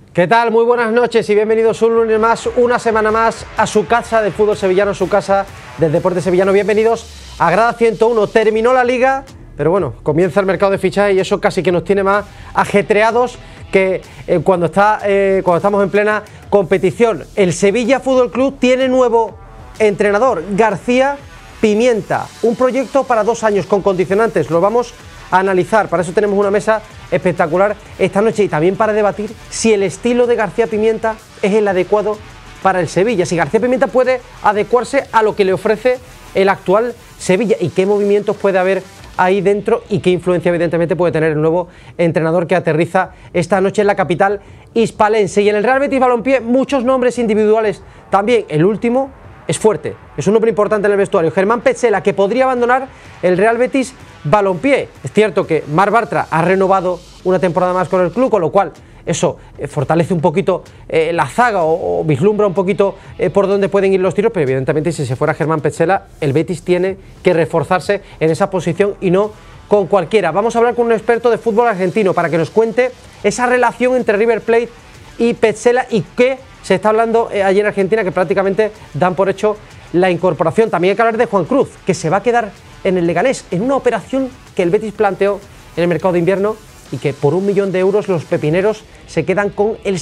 ¿Qué tal? Muy buenas noches y bienvenidos un lunes más, una semana más a su casa del fútbol sevillano, su casa del deporte sevillano. Bienvenidos a Grada 101. Terminó la Liga, pero bueno, comienza el mercado de fichajes y eso casi que nos tiene más ajetreados que cuando estamos en plena competición. El Sevilla Fútbol Club tiene nuevo entrenador, García Pimienta. Un proyecto para 2 años con condicionantes. Lo vamos a analizar. Para eso tenemos una mesa espectacular esta noche y también para debatir si el estilo de García Pimienta es el adecuado para el Sevilla, si García Pimienta puede adecuarse a lo que le ofrece el actual Sevilla y qué movimientos puede haber ahí dentro y qué influencia evidentemente puede tener el nuevo entrenador que aterriza esta noche en la capital hispalense. Y en el Real Betis Balompié muchos nombres individuales también. El último es fuerte, es un nombre importante en el vestuario, Germán Petzela, que podría abandonar el Real Betis Balompié. Es cierto que Marc Bartra ha renovado una temporada más con el club, con lo cual eso fortalece un poquito la zaga o vislumbra un poquito por dónde pueden ir los tiros, pero evidentemente si se fuera Germán Petzela, el Betis tiene que reforzarse en esa posición y no con cualquiera. Vamos a hablar con un experto de fútbol argentino para que nos cuente esa relación entre River Plate y Petzela y qué se está hablando allí en Argentina, que prácticamente dan por hecho la incorporación. También hay que hablar de Juan Cruz, que se va a quedar en el Leganés, en una operación que el Betis planteó en el mercado de invierno y que por 1 millón de euros los pepineros se quedan con el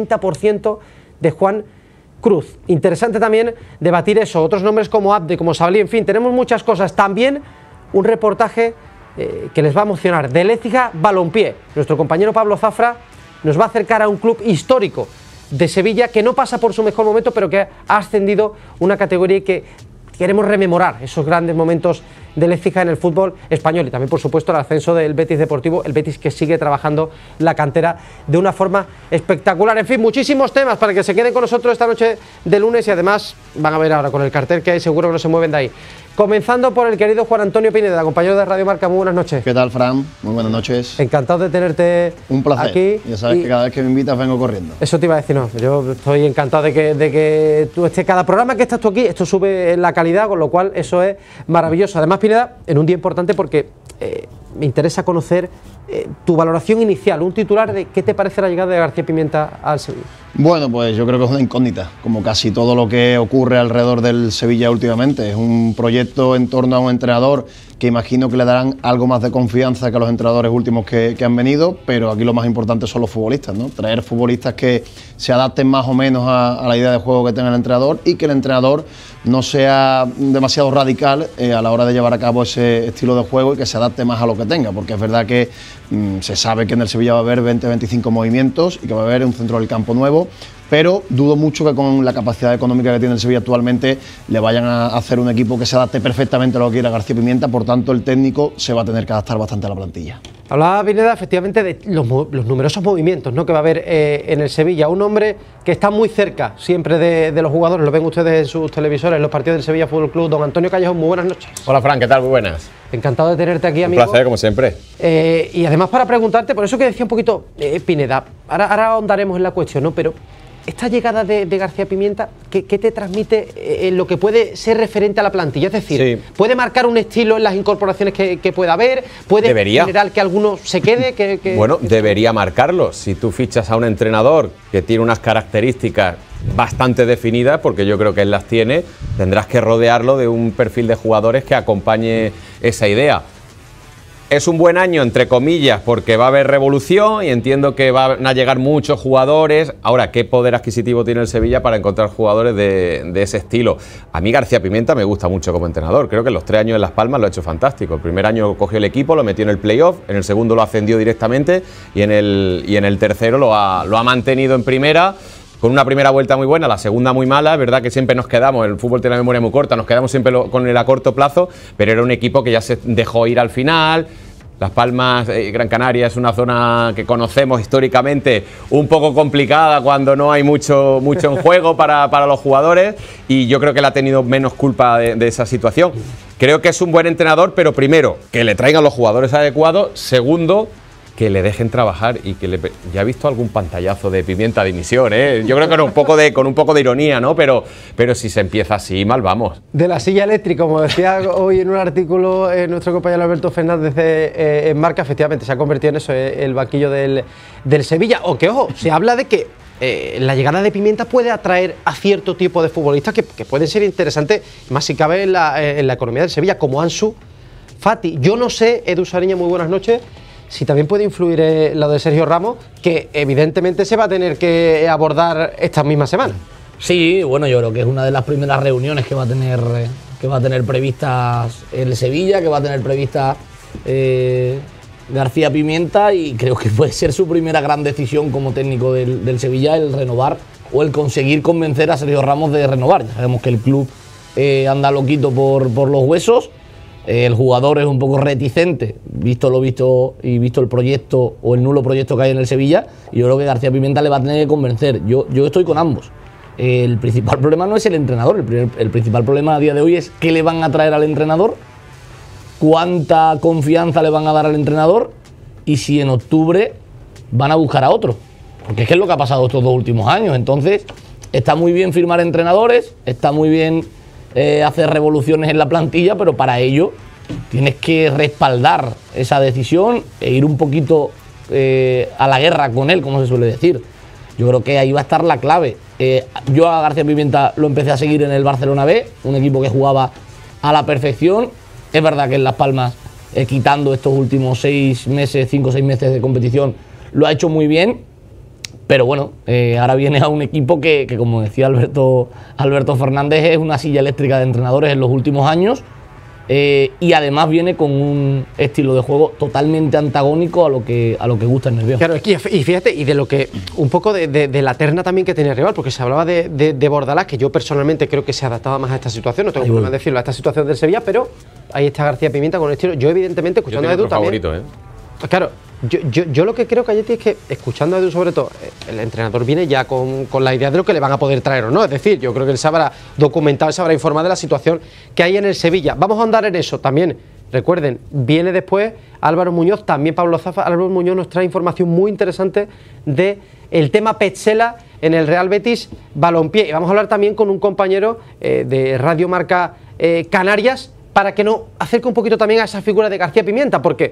60% de Juan Cruz. Interesante también debatir eso, otros nombres como Abde, como Sablí, en fin, tenemos muchas cosas. También un reportaje que les va a emocionar, del Écija Balompié. Nuestro compañero Pablo Zafra nos va a acercar a un club histórico de Sevilla que no pasa por su mejor momento, pero que ha ascendido una categoría y que queremos rememorar esos grandes momentos del Écija en el fútbol español y también por supuesto el ascenso del Betis Deportivo, el Betis que sigue trabajando la cantera de una forma espectacular. En fin, muchísimos temas para que se queden con nosotros esta noche de lunes y además van a ver ahora con el cartel que hay, seguro que no se mueven de ahí. Comenzando por el querido Juan Antonio Pineda, compañero de Radio Marca. Muy buenas noches. ¿Qué tal, Fran? Muy buenas noches. Encantado de tenerte. Un placer. Aquí. Ya sabes que cada vez que me invitas vengo corriendo. Eso te iba a decir, no. Yo estoy encantado de que tú estés. Cada programa que estás tú aquí, esto sube la calidad, con lo cual eso es maravilloso. Además, Pineda, en un día importante porque me interesa conocer tu valoración inicial, un titular de qué te parece la llegada de García Pimienta al Sevilla. Bueno, pues yo creo que es una incógnita, como casi todo lo que ocurre alrededor del Sevilla últimamente. Es un proyecto en torno a un entrenador que imagino que le darán algo más de confianza que a los entrenadores últimos que han venido, pero aquí lo más importante son los futbolistas, ¿no? Traer futbolistas que se adapten más o menos a la idea de juego que tenga el entrenador y que el entrenador no sea demasiado radical a la hora de llevar a cabo ese estilo de juego y que se adapte más a lo que tenga, porque es verdad que se sabe que en el Sevilla va a haber 20-25 movimientos y que va a haber un centro del campo nuevo, pero dudo mucho que con la capacidad económica que tiene el Sevilla actualmente le vayan a hacer un equipo que se adapte perfectamente a lo que quiera García Pimienta, por tanto el técnico se va a tener que adaptar bastante a la plantilla. Hablaba Pineda efectivamente de los numerosos movimientos, ¿no?, que va a haber en el Sevilla, un hombre que está muy cerca siempre de los jugadores, lo ven ustedes en sus televisores, en los partidos del Sevilla Fútbol Club. Don Antonio Callejón, muy buenas noches. Hola Fran, ¿qué tal? Muy buenas. Encantado de tenerte aquí, amigo. Un placer, como siempre. Y además para preguntarte, por eso que decía un poquito Pineda, ahora ahondaremos en la cuestión, ¿no?, pero esta llegada de García Pimienta, ¿qué te transmite lo que puede ser referente a la plantilla? Es decir, sí, ¿puede marcar un estilo en las incorporaciones que pueda haber? ¿Puede generar que alguno se quede? Bueno, debería marcarlo. Si tú fichas a un entrenador que tiene unas características bastante definidas, porque yo creo que él las tiene, tendrás que rodearlo de un perfil de jugadores que acompañe esa idea. Es un buen año, entre comillas, porque va a haber revolución y entiendo que van a llegar muchos jugadores. Ahora, ¿qué poder adquisitivo tiene el Sevilla para encontrar jugadores de ese estilo? A mí García Pimienta me gusta mucho como entrenador. Creo que en los 3 años en Las Palmas lo ha hecho fantástico. El primer año cogió el equipo, lo metió en el playoff, en el segundo lo ascendió directamente y en el tercero lo ha mantenido en primera, con una primera vuelta muy buena, la segunda muy mala. Es verdad que siempre nos quedamos, el fútbol tiene la memoria muy corta, nos quedamos siempre con él a corto plazo, pero era un equipo que ya se dejó ir al final. Las Palmas, Gran Canaria, es una zona que conocemos históricamente un poco complicada cuando no hay mucho en juego para los jugadores, y yo creo que él ha tenido menos culpa de esa situación. Creo que es un buen entrenador, pero primero, que le traigan los jugadores adecuados. Segundo, que le dejen trabajar y que ya he visto algún pantallazo de Pimienta de dimisión, ¿eh? Yo creo que con un poco de ironía, ¿no? Pero si se empieza así, mal vamos. De la silla eléctrica, como decía hoy en un artículo nuestro compañero Alberto Fernández en Marca, efectivamente se ha convertido en eso, el banquillo del Sevilla. O que, ojo, se habla de que la llegada de Pimienta puede atraer a cierto tipo de futbolistas que pueden ser interesantes, más si cabe en la economía del Sevilla, como Ansu Fati. Yo no sé, Edu Sariña, muy buenas noches, si también puede influir lo de Sergio Ramos, que evidentemente se va a tener que abordar esta misma semana. Sí, bueno, yo creo que es una de las primeras reuniones que va a tener previstas el Sevilla, que va a tener previstas García Pimienta, y creo que puede ser su primera gran decisión como técnico del Sevilla, el renovar o el conseguir convencer a Sergio Ramos de renovar. Ya sabemos que el club anda loquito por los huesos. El jugador es un poco reticente, visto lo visto y visto el proyecto o el nulo proyecto que hay en el Sevilla, y yo creo que García Pimienta le va a tener que convencer. Yo estoy con ambos. El principal problema no es el entrenador, el principal problema a día de hoy es qué le van a traer al entrenador, cuánta confianza le van a dar al entrenador y si en octubre van a buscar a otro. Porque es que es lo que ha pasado estos 2 últimos años. Entonces, está muy bien firmar entrenadores, está muy bien hacer revoluciones en la plantilla, pero para ello tienes que respaldar esa decisión e ir un poquito a la guerra con él, como se suele decir. Yo creo que ahí va a estar la clave. Yo a García Pimienta lo empecé a seguir en el Barcelona B, un equipo que jugaba a la perfección. Es verdad que en Las Palmas, quitando estos últimos 5 o 6 meses de competición, lo ha hecho muy bien. Pero bueno, ahora viene a un equipo que como decía Alberto Fernández, es una silla eléctrica de entrenadores en los últimos años, y además viene con un estilo de juego totalmente antagónico a lo que gusta el Nervión. Claro, y fíjate, y de lo que un poco de la terna también que tenía el rival, porque se hablaba de Bordalás, que yo personalmente creo que se adaptaba más a esta situación, no tengo problema en decirlo, a esta situación del Sevilla, pero ahí está García Pimienta con el estilo. Yo evidentemente, escuchando a Edu también. Favorito, claro. Yo lo que creo, Cayeti, es que, escuchando a Edu sobre todo, el entrenador viene ya con la idea de lo que le van a poder traer o no. Es decir, yo creo que él se habrá documentado, se habrá informado de la situación que hay en el Sevilla. Vamos a andar en eso también. Recuerden, viene después Álvaro Muñoz, también Pablo Zafa. Álvaro Muñoz nos trae información muy interesante del tema Petzela en el Real Betis Balompié. Y vamos a hablar también con un compañero de Radio Marca Canarias, para que nos acerque un poquito también a esa figura de García Pimienta, porque,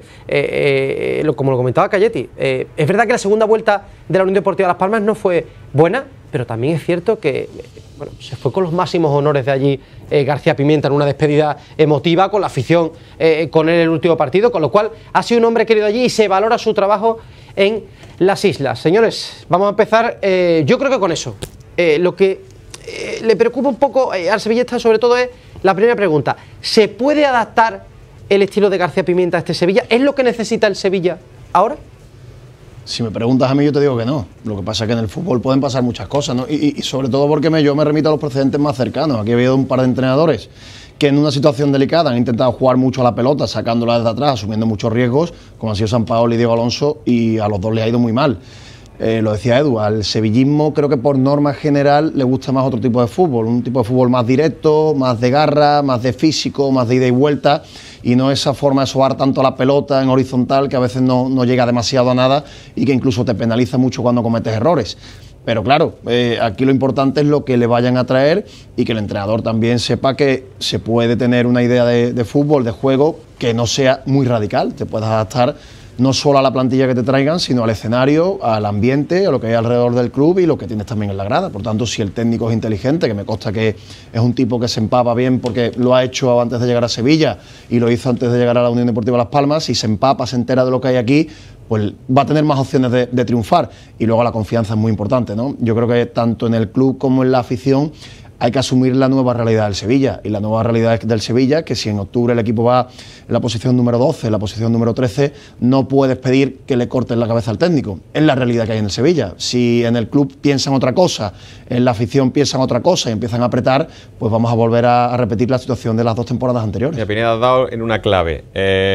como lo comentaba Cayeti, es verdad que la segunda vuelta de la Unión Deportiva Las Palmas no fue buena, pero también es cierto que se fue con los máximos honores de allí García Pimienta en una despedida emotiva, con la afición con él en el último partido, con lo cual ha sido un hombre querido allí y se valora su trabajo en las islas. Señores, vamos a empezar, yo creo que con eso. Lo que le preocupa un poco al sevillista sobre todo es la primera pregunta: ¿se puede adaptar el estilo de García Pimienta a este Sevilla? ¿Es lo que necesita el Sevilla ahora? Si me preguntas a mí, yo te digo que no. Lo que pasa es que en el fútbol pueden pasar muchas cosas, ¿no? Y sobre todo porque yo me remito a los precedentes más cercanos. Aquí ha habido un par de entrenadores que en una situación delicada han intentado jugar mucho a la pelota, sacándola desde atrás, asumiendo muchos riesgos, como han sido Sampaoli y Diego Alonso, y a los dos les ha ido muy mal. Lo decía Edu, al sevillismo creo que por norma general le gusta más otro tipo de fútbol, un tipo de fútbol más directo, más de garra, más de físico, más de ida y vuelta, y no esa forma de sobar tanto la pelota en horizontal que a veces no llega demasiado a nada y que incluso te penaliza mucho cuando cometes errores. Pero claro, aquí lo importante es lo que le vayan a traer y que el entrenador también sepa que se puede tener una idea de fútbol, de juego, que no sea muy radical, te puedas adaptar no solo a la plantilla que te traigan, sino al escenario, al ambiente, a lo que hay alrededor del club y lo que tienes también en la grada. Por tanto, si el técnico es inteligente, que me consta que es un tipo que se empapa bien porque lo ha hecho antes de llegar a Sevilla y lo hizo antes de llegar a la Unión Deportiva Las Palmas, si se empapa, se entera de lo que hay aquí, pues va a tener más opciones de triunfar. Y luego la confianza es muy importante, ¿no? Yo creo que tanto en el club como en la afición hay que asumir la nueva realidad del Sevilla, y la nueva realidad del Sevilla es que si en octubre el equipo va en la posición número 12, en la posición número 13, no puedes pedir que le corten la cabeza al técnico. Es la realidad que hay en el Sevilla. Si en el club piensan otra cosa, en la afición piensan otra cosa y empiezan a apretar, pues vamos a volver a repetir la situación de las 2 temporadas anteriores. Mi opinión ha dado en una clave.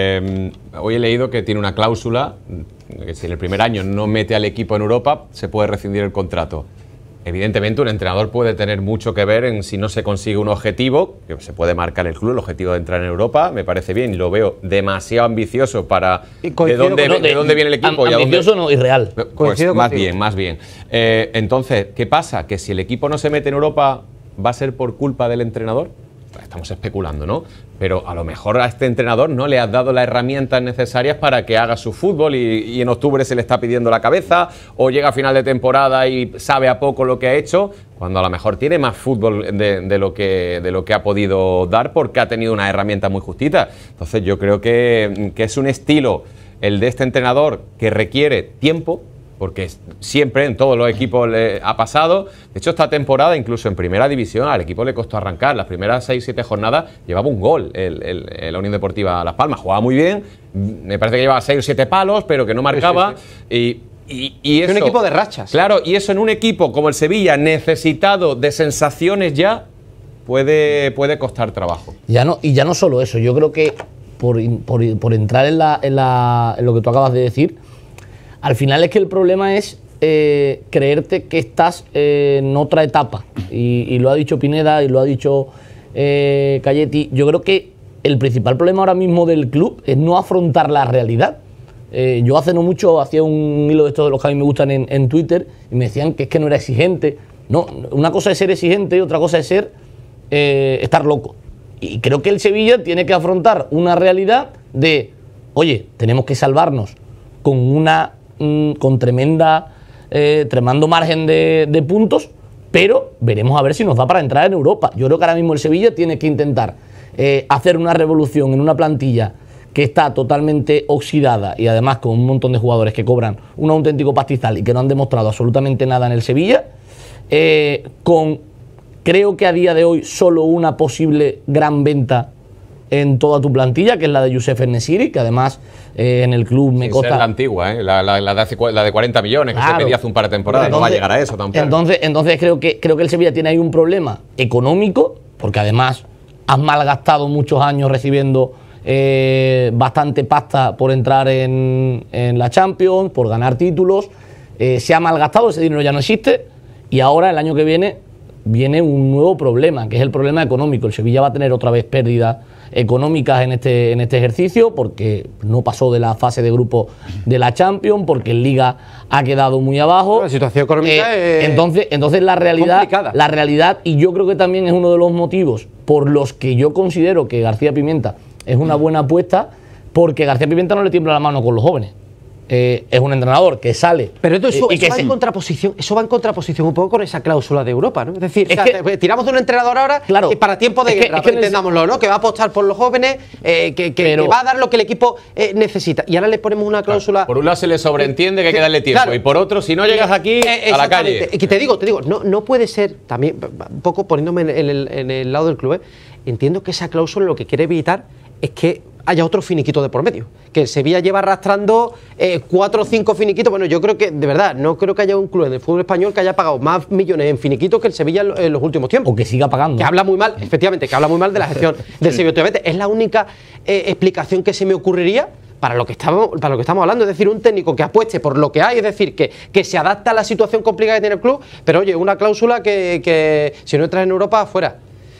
Hoy he leído que tiene una cláusula que si en el primer año no mete al equipo en Europa, se puede rescindir el contrato. Evidentemente, un entrenador puede tener mucho que ver en si no se consigue un objetivo, que se puede marcar el club, el objetivo de entrar en Europa, me parece bien, y lo veo demasiado ambicioso para de dónde viene el equipo. Ambicioso no, irreal. Pues más bien. Entonces, ¿qué pasa? ¿Que si el equipo no se mete en Europa va a ser por culpa del entrenador? estamos especulando, ¿no? Pero a lo mejor a este entrenador no le has dado las herramientas necesarias para que haga su fútbol y en octubre se le está pidiendo la cabeza, o llega a final de temporada y sabe a poco lo que ha hecho, cuando a lo mejor tiene más fútbol de lo que ha podido dar porque ha tenido unas herramientas muy justitas. Entonces yo creo que es un estilo, el de este entrenador, que requiere tiempo, porque siempre en todos los equipos le ha pasado. De hecho, esta temporada, incluso en primera división, al equipo le costó arrancar. Las primeras 6-7 jornadas llevaba un gol la Unión Deportiva Las Palmas. Jugaba muy bien, me parece que llevaba 6 o 7 palos, pero que no marcaba. Sí. Y eso, un equipo de rachas. Claro, y eso en un equipo como el Sevilla, necesitado de sensaciones ya, puede costar trabajo. Y ya no solo eso, yo creo que por entrar en lo que tú acabas de decir, al final es que el problema es creerte que estás en otra etapa. Y lo ha dicho Pineda y lo ha dicho Calletti. Yo creo que el principal problema ahora mismo del club es no afrontar la realidad. Yo hace no mucho hacía un hilo de estos de los que a mí me gustan en Twitter y me decían que es que no era exigente. No, una cosa es ser exigente y otra cosa es ser estar loco. Y creo que el Sevilla tiene que afrontar una realidad de, oye, tenemos que salvarnos con tremendo margen de puntos, pero veremos a ver si nos da para entrar en Europa. Yo creo que ahora mismo el Sevilla tiene que intentar hacer una revolución en una plantilla que está totalmente oxidada y además con un montón de jugadores que cobran un auténtico pastizal y que no han demostrado absolutamente nada en el Sevilla, creo que a día de hoy solo una posible gran venta en toda tu plantilla, que es la de Youssef En-Nesyri, que además en el club me consta... la antigua, la de 40 millones, que se pedía hace un par de temporadas. Entonces, no va a llegar a eso tampoco. Entonces creo que el Sevilla tiene ahí un problema económico, porque además has malgastado muchos años recibiendo bastante pasta por entrar en la Champions, por ganar títulos. Se ha malgastado, ese dinero ya no existe, y ahora el año que viene un nuevo problema, que es el problema económico. El Sevilla va a tener otra vez pérdidas económicas en este ejercicio, porque no pasó de la fase de grupo de la Champions, porque en Liga ha quedado muy abajo. La situación económica entonces la realidad, y yo creo que también es uno de los motivos por los que yo considero que García Pimienta es una buena apuesta, porque García Pimienta no le tiembla la mano con los jóvenes. Es un entrenador que sale. Pero eso va en contraposición un poco con esa cláusula de Europa, ¿no? Es decir, tiramos de un entrenador ahora para tiempo de guerra, entendámoslo, ¿no? Que va a apostar por los jóvenes, que va a dar lo que el equipo necesita. Y ahora le ponemos una cláusula. Por un lado se le sobreentiende que hay que darle tiempo, claro, y por otro, si no llegas aquí, a la calle. Y te digo, no puede ser, también, un poco poniéndome en el lado del club, entiendo que esa cláusula lo que quiere evitar es que haya otro finiquito de por medio. Que el Sevilla lleva arrastrando 4 o 5 finiquitos. Bueno, yo creo que, de verdad, no creo que haya un club en el fútbol español que haya pagado más millones en finiquitos que el Sevilla en los últimos tiempos. O que siga pagando. Que habla muy mal, efectivamente, que habla muy mal de la gestión del Sevilla. Obviamente, es la única explicación que se me ocurriría para lo que estamos hablando. Es decir, un técnico que apueste por lo que hay, es decir, que se adapta a la situación complicada que tiene el club, pero oye, una cláusula que si no entras en Europa, fuera.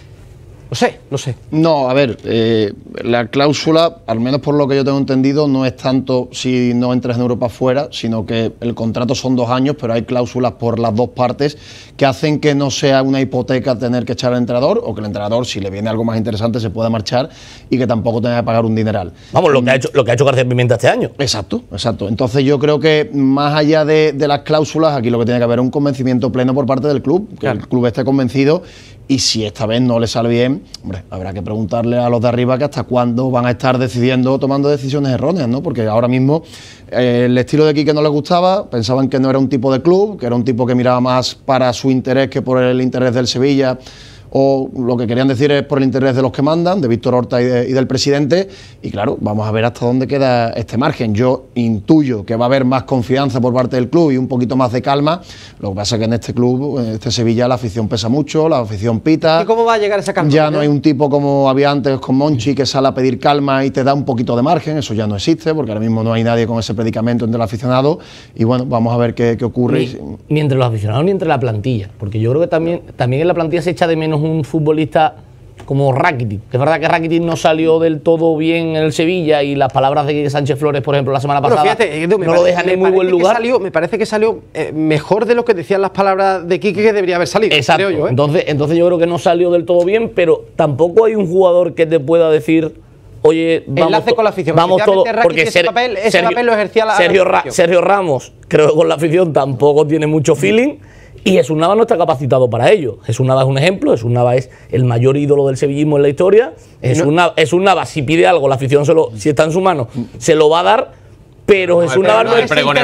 No sé. No, a ver, la cláusula, al menos por lo que yo tengo entendido, no es tanto si no entras en Europa fuera, sino que el contrato son 2 años, pero hay cláusulas por las dos partes que hacen que no sea una hipoteca tener que echar al entrenador, o que el entrenador, si le viene algo más interesante, se pueda marchar y que tampoco tenga que pagar un dineral. Vamos, lo que ha hecho García Pimienta este año. Exacto. Entonces yo creo que más allá de las cláusulas, aquí lo que tiene que haber es un convencimiento pleno por parte del club, que el club esté convencido. Y si esta vez no le sale bien, hombre, habrá que preguntarle a los de arriba que hasta cuándo van a estar tomando decisiones erróneas, ¿no? Porque ahora mismo el estilo de Quique no les gustaba, pensaban que no era un tipo de club, que era un tipo que miraba más para su interés que por el interés del Sevilla, o lo que querían decir es por el interés de los que mandan, de Víctor Horta y del presidente, y claro, vamos a ver hasta dónde queda este margen. Yo intuyo que va a haber más confianza por parte del club y un poquito más de calma. Lo que pasa es que en este club, en este Sevilla, la afición pesa mucho, la afición pita. ¿Y cómo va a llegar esa calma? Ya no hay un tipo como había antes con Monchi que sale a pedir calma y te da un poquito de margen, eso ya no existe, porque ahora mismo no hay nadie con ese predicamento entre los aficionados, y bueno, vamos a ver qué ocurre. Ni entre los aficionados ni entre la plantilla, porque yo creo que también en la plantilla se echa de menos un futbolista como Rakitic. Es verdad que Rakitic no salió del todo bien en el Sevilla y las palabras de Sánchez Flores, por ejemplo, la semana pasada, fíjate, no lo dejan en muy buen lugar. Me parece que salió mejor de lo que decían las palabras de Quique que debería haber salido. Exacto. Creo yo, Entonces yo creo que no salió del todo bien, pero tampoco hay un jugador que te pueda decir, oye, enlace con la afición. Vamos todos, porque ese papel lo ejercía la Sergio Ramos, creo que con la afición tampoco tiene mucho feeling. Y Jesús Navas no está capacitado para ello. Jesús Navas es un ejemplo, Jesús Navas es el mayor ídolo del sevillismo en la historia. Jesús Navas, si pide algo, la afición si está en su mano, se lo va a dar, pero Jesús Navas no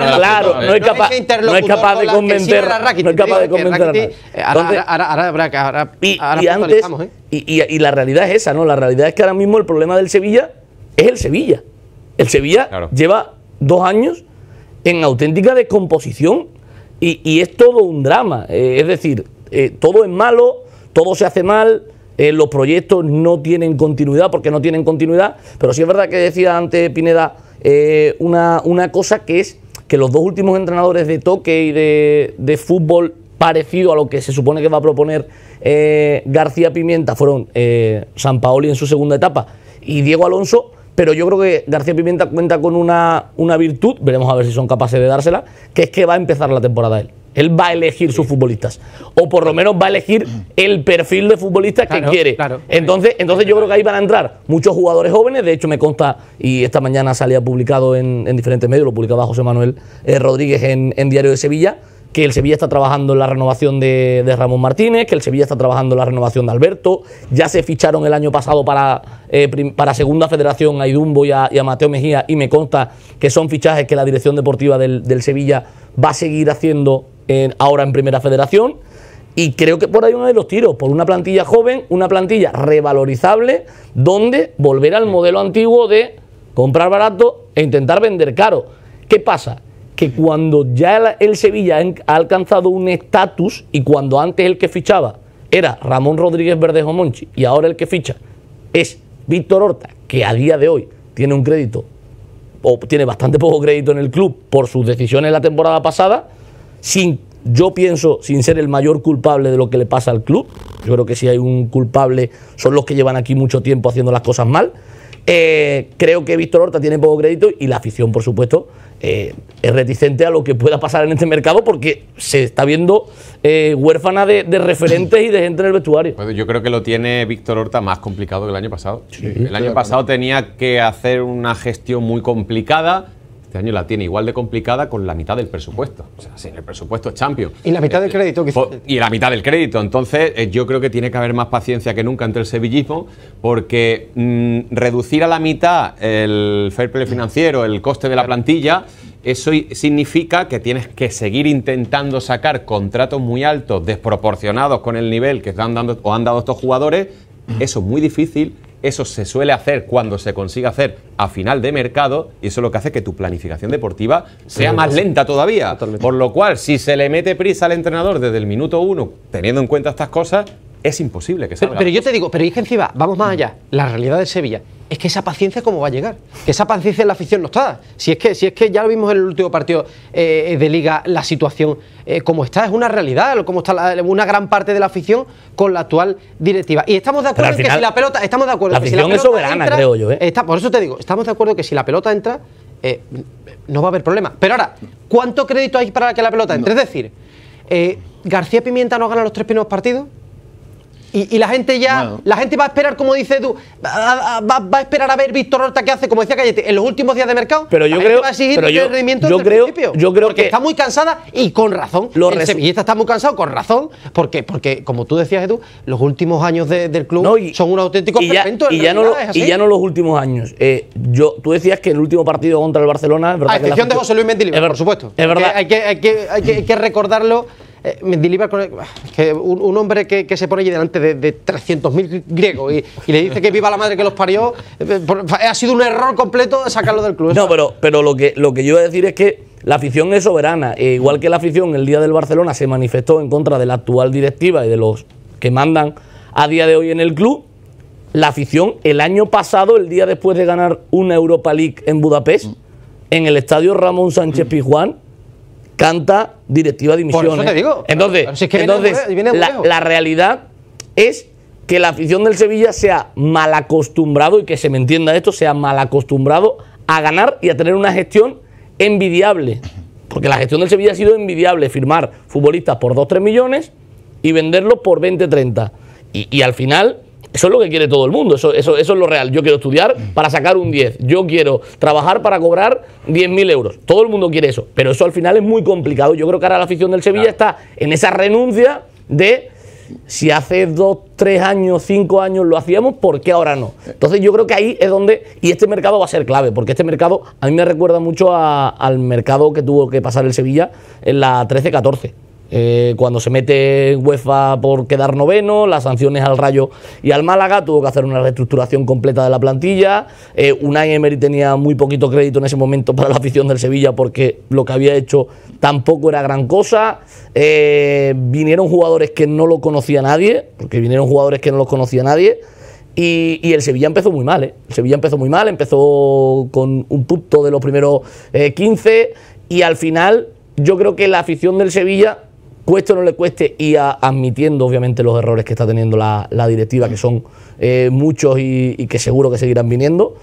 es capaz de convencer. No es capaz de convencer a nadie. Y la realidad es esa, ¿no? La realidad es que ahora mismo el problema del Sevilla es el Sevilla. El Sevilla lleva 2 años en auténtica descomposición. Y es todo un drama, es decir, todo es malo, todo se hace mal, los proyectos no tienen continuidad porque no tienen continuidad, pero sí es verdad que decía antes Pineda una cosa, que es que los 2 últimos entrenadores de toque y de fútbol parecido a lo que se supone que va a proponer García Pimienta fueron Sampaoli en su segunda etapa y Diego Alonso. Pero yo creo que García Pimienta cuenta con una virtud, veremos a ver si son capaces de dársela, que es que va a empezar la temporada él. Él va a elegir sus futbolistas, o por lo menos va a elegir el perfil de futbolistas que quiere. Entonces yo creo que ahí van a entrar muchos jugadores jóvenes. De hecho, me consta, y esta mañana salía publicado en diferentes medios, lo publicaba José Manuel Rodríguez en Diario de Sevilla, que el Sevilla está trabajando en la renovación de Ramón Martínez, que el Sevilla está trabajando en la renovación de Alberto. Ya se ficharon el año pasado para Segunda Federación a Idumbo y a Mateo Mejía, y me consta que son fichajes que la dirección deportiva del Sevilla va a seguir haciendo ahora en Primera Federación. Y creo que por ahí uno de los tiros, por una plantilla joven, una plantilla revalorizable, donde volver al modelo antiguo de comprar barato e intentar vender caro. ¿Qué pasa? Que cuando ya el Sevilla ha alcanzado un estatus, y cuando antes el que fichaba era Ramón Rodríguez Verdejo Monchi y ahora el que ficha es Víctor Horta, que a día de hoy tiene un crédito, o tiene bastante poco crédito en el club por sus decisiones la temporada pasada, yo pienso, sin ser el mayor culpable de lo que le pasa al club, yo creo que si hay un culpable son los que llevan aquí mucho tiempo haciendo las cosas mal. Creo que Víctor Horta tiene poco crédito y la afición, por supuesto, es reticente a lo que pueda pasar en este mercado, porque se está viendo huérfana de referentes y de gente en el vestuario. Pues yo creo que lo tiene Víctor Horta más complicado que el año pasado. El año pasado tenía que hacer una gestión muy complicada. Este año la tiene igual de complicada con la mitad del presupuesto. O sea, sin el presupuesto es Champions. Y la mitad del crédito. Y la mitad del crédito. Entonces, yo creo que tiene que haber más paciencia que nunca entre el sevillismo, porque reducir a la mitad el fair play financiero, el coste de la plantilla, eso significa que tienes que seguir intentando sacar contratos muy altos, desproporcionados con el nivel que han dado estos jugadores. Eso es muy difícil. Eso se suele hacer cuando se consigue hacer a final de mercado, y eso es lo que hace que tu planificación deportiva sea más lenta todavía. Totalmente. Por lo cual, si se le mete prisa al entrenador desde el minuto 1, teniendo en cuenta estas cosas, es imposible que salga. Pero yo te digo, pero es que encima, vamos más allá, la realidad de Sevilla es que esa paciencia cómo va a llegar, que esa paciencia en la afición no está. Si es que ya lo vimos en el último partido de Liga, la situación como está, es una realidad, como está una gran parte de la afición con la actual directiva. Y estamos de acuerdo en que si la pelota, estamos de acuerdo la que si la pelota es soberana, entra, creo yo. Por eso te digo, estamos de acuerdo que si la pelota entra, no va a haber problema. Pero ahora, ¿cuánto crédito hay para que la pelota entre? Es decir, García Pimienta no gana los 3 primeros partidos. Y la gente la gente va a esperar, como dices tú, va a esperar a ver Víctor Horta qué hace, como decía Cayete, en los últimos días de mercado. Pero yo creo, va a exigir el rendimiento desde el principio. Yo creo porque está muy cansada y con razón. El sevillista está muy cansado con razón, porque como tú decías, Edu, los últimos años del club son un auténtico experimento. Y ya no los últimos años. Tú decías que el último partido contra el Barcelona, es verdad, a excepción de José Luis Mendilibar, por supuesto. Es verdad. Hay que recordarlo. Mendilibar, que un hombre que se pone allí delante de 300.000 griegos y le dice que viva la madre que los parió, ha sido un error completo sacarlo del club. No, pero lo que yo iba a decir es que la afición es soberana. Igual que la afición el día del Barcelona se manifestó en contra de la actual directiva y de los que mandan a día de hoy en el club, la afición el año pasado, el día después de ganar una Europa League en Budapest, en el estadio Ramón Sánchez Pizjuán, canta directiva de dimisiones. Por eso te digo. Entonces, la realidad es que la afición del Sevilla sea mal acostumbrado, y que se me entienda esto, sea mal acostumbrado a ganar y a tener una gestión envidiable. Porque la gestión del Sevilla ha sido envidiable, firmar futbolistas por 2-3 millones y venderlos por 20-30. Y al final, eso es lo que quiere todo el mundo, eso es lo real. Yo quiero estudiar para sacar un 10, yo quiero trabajar para cobrar 10.000 euros. Todo el mundo quiere eso, pero eso al final es muy complicado. Yo creo que ahora la afición del Sevilla está en esa renuncia de si hace 2, 3 años, 5 años lo hacíamos, ¿por qué ahora no? Entonces yo creo que ahí es donde, y este mercado va a ser clave, porque este mercado a mí me recuerda mucho al mercado que tuvo que pasar el Sevilla en la 13-14. Cuando se mete UEFA por quedar noveno, las sanciones al Rayo y al Málaga, tuvo que hacer una reestructuración completa de la plantilla. Unai Emery tenía muy poquito crédito en ese momento para la afición del Sevilla, porque lo que había hecho tampoco era gran cosa. Vinieron jugadores que no lo conocía nadie, y el Sevilla empezó muy mal, El Sevilla empezó muy mal, empezó con un punto de los primeros 15, y al final yo creo que la afición del Sevilla, cueste o no le cueste, y admitiendo obviamente los errores que está teniendo la directiva, que son muchos y que seguro que seguirán viniendo,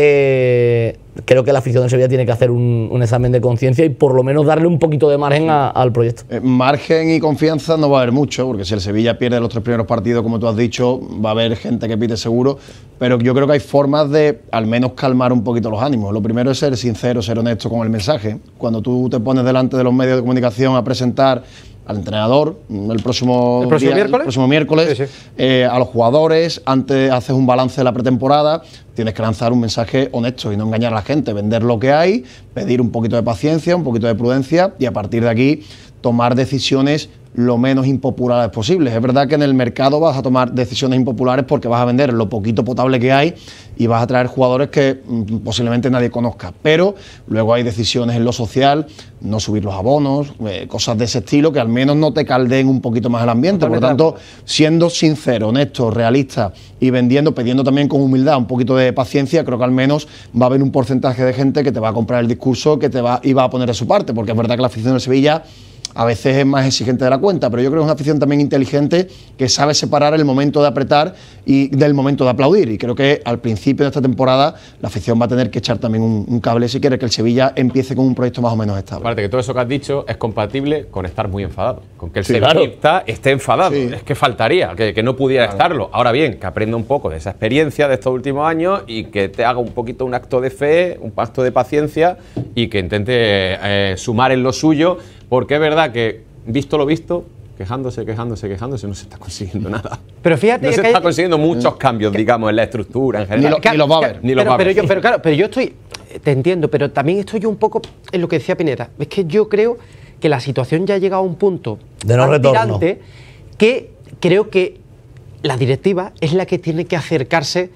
creo que la afición del Sevilla tiene que hacer un examen de conciencia y por lo menos darle un poquito de margen al proyecto. Margen y confianza no va a haber mucho, porque si el Sevilla pierde los 3 primeros partidos, como tú has dicho, va a haber gente que pide seguro, pero yo creo que hay formas de al menos calmar un poquito los ánimos. Lo primero es ser sincero, ser honesto con el mensaje. Cuando tú te pones delante de los medios de comunicación a presentar al entrenador el próximo miércoles, sí. A los jugadores, antes haces un balance de la pretemporada, tienes que lanzar un mensaje honesto y no engañar a la gente, vender lo que hay, pedir un poquito de paciencia, un poquito de prudencia, y a partir de aquí tomar decisiones lo menos impopulares posibles. Es verdad que en el mercado vas a tomar decisiones impopulares porque vas a vender lo poquito potable que hay y vas a traer jugadores que posiblemente nadie conozca, pero luego hay decisiones en lo social, no subir los abonos, cosas de ese estilo que al menos no te caldeen un poquito más el ambiente. Por lo tanto, siendo sincero, honesto, realista y vendiendo, pidiendo también con humildad un poquito de paciencia, creo que al menos va a haber un porcentaje de gente que te va a comprar el discurso, que y va a poner de su parte, porque es verdad que la afición del Sevilla a veces es más exigente de la cuenta, pero yo creo que es una afición también inteligente que sabe separar el momento de apretar y del momento de aplaudir, y creo que al principio de esta temporada la afición va a tener que echar también un cable si quiere que el Sevilla empiece con un proyecto más o menos estable. Aparte que todo eso que has dicho es compatible con estar muy enfadado, con que el sevillista esté enfadado, es que faltaría que no pudiera estarlo. Ahora bien, que aprenda un poco de esa experiencia de estos últimos años y que te haga un poquito un acto de fe, un acto de paciencia, y que intente sumar en lo suyo. Porque es verdad que, visto lo visto, quejándose, no se está consiguiendo nada. Pero fíjate no se está consiguiendo muchos cambios, digamos, en la estructura en general. Ni los va a haber. Pero yo te entiendo, pero también estoy yo un poco en lo que decía Pineda. Es que yo creo que la situación ya ha llegado a un punto de no retorno, que creo que la directiva es la que tiene que acercarse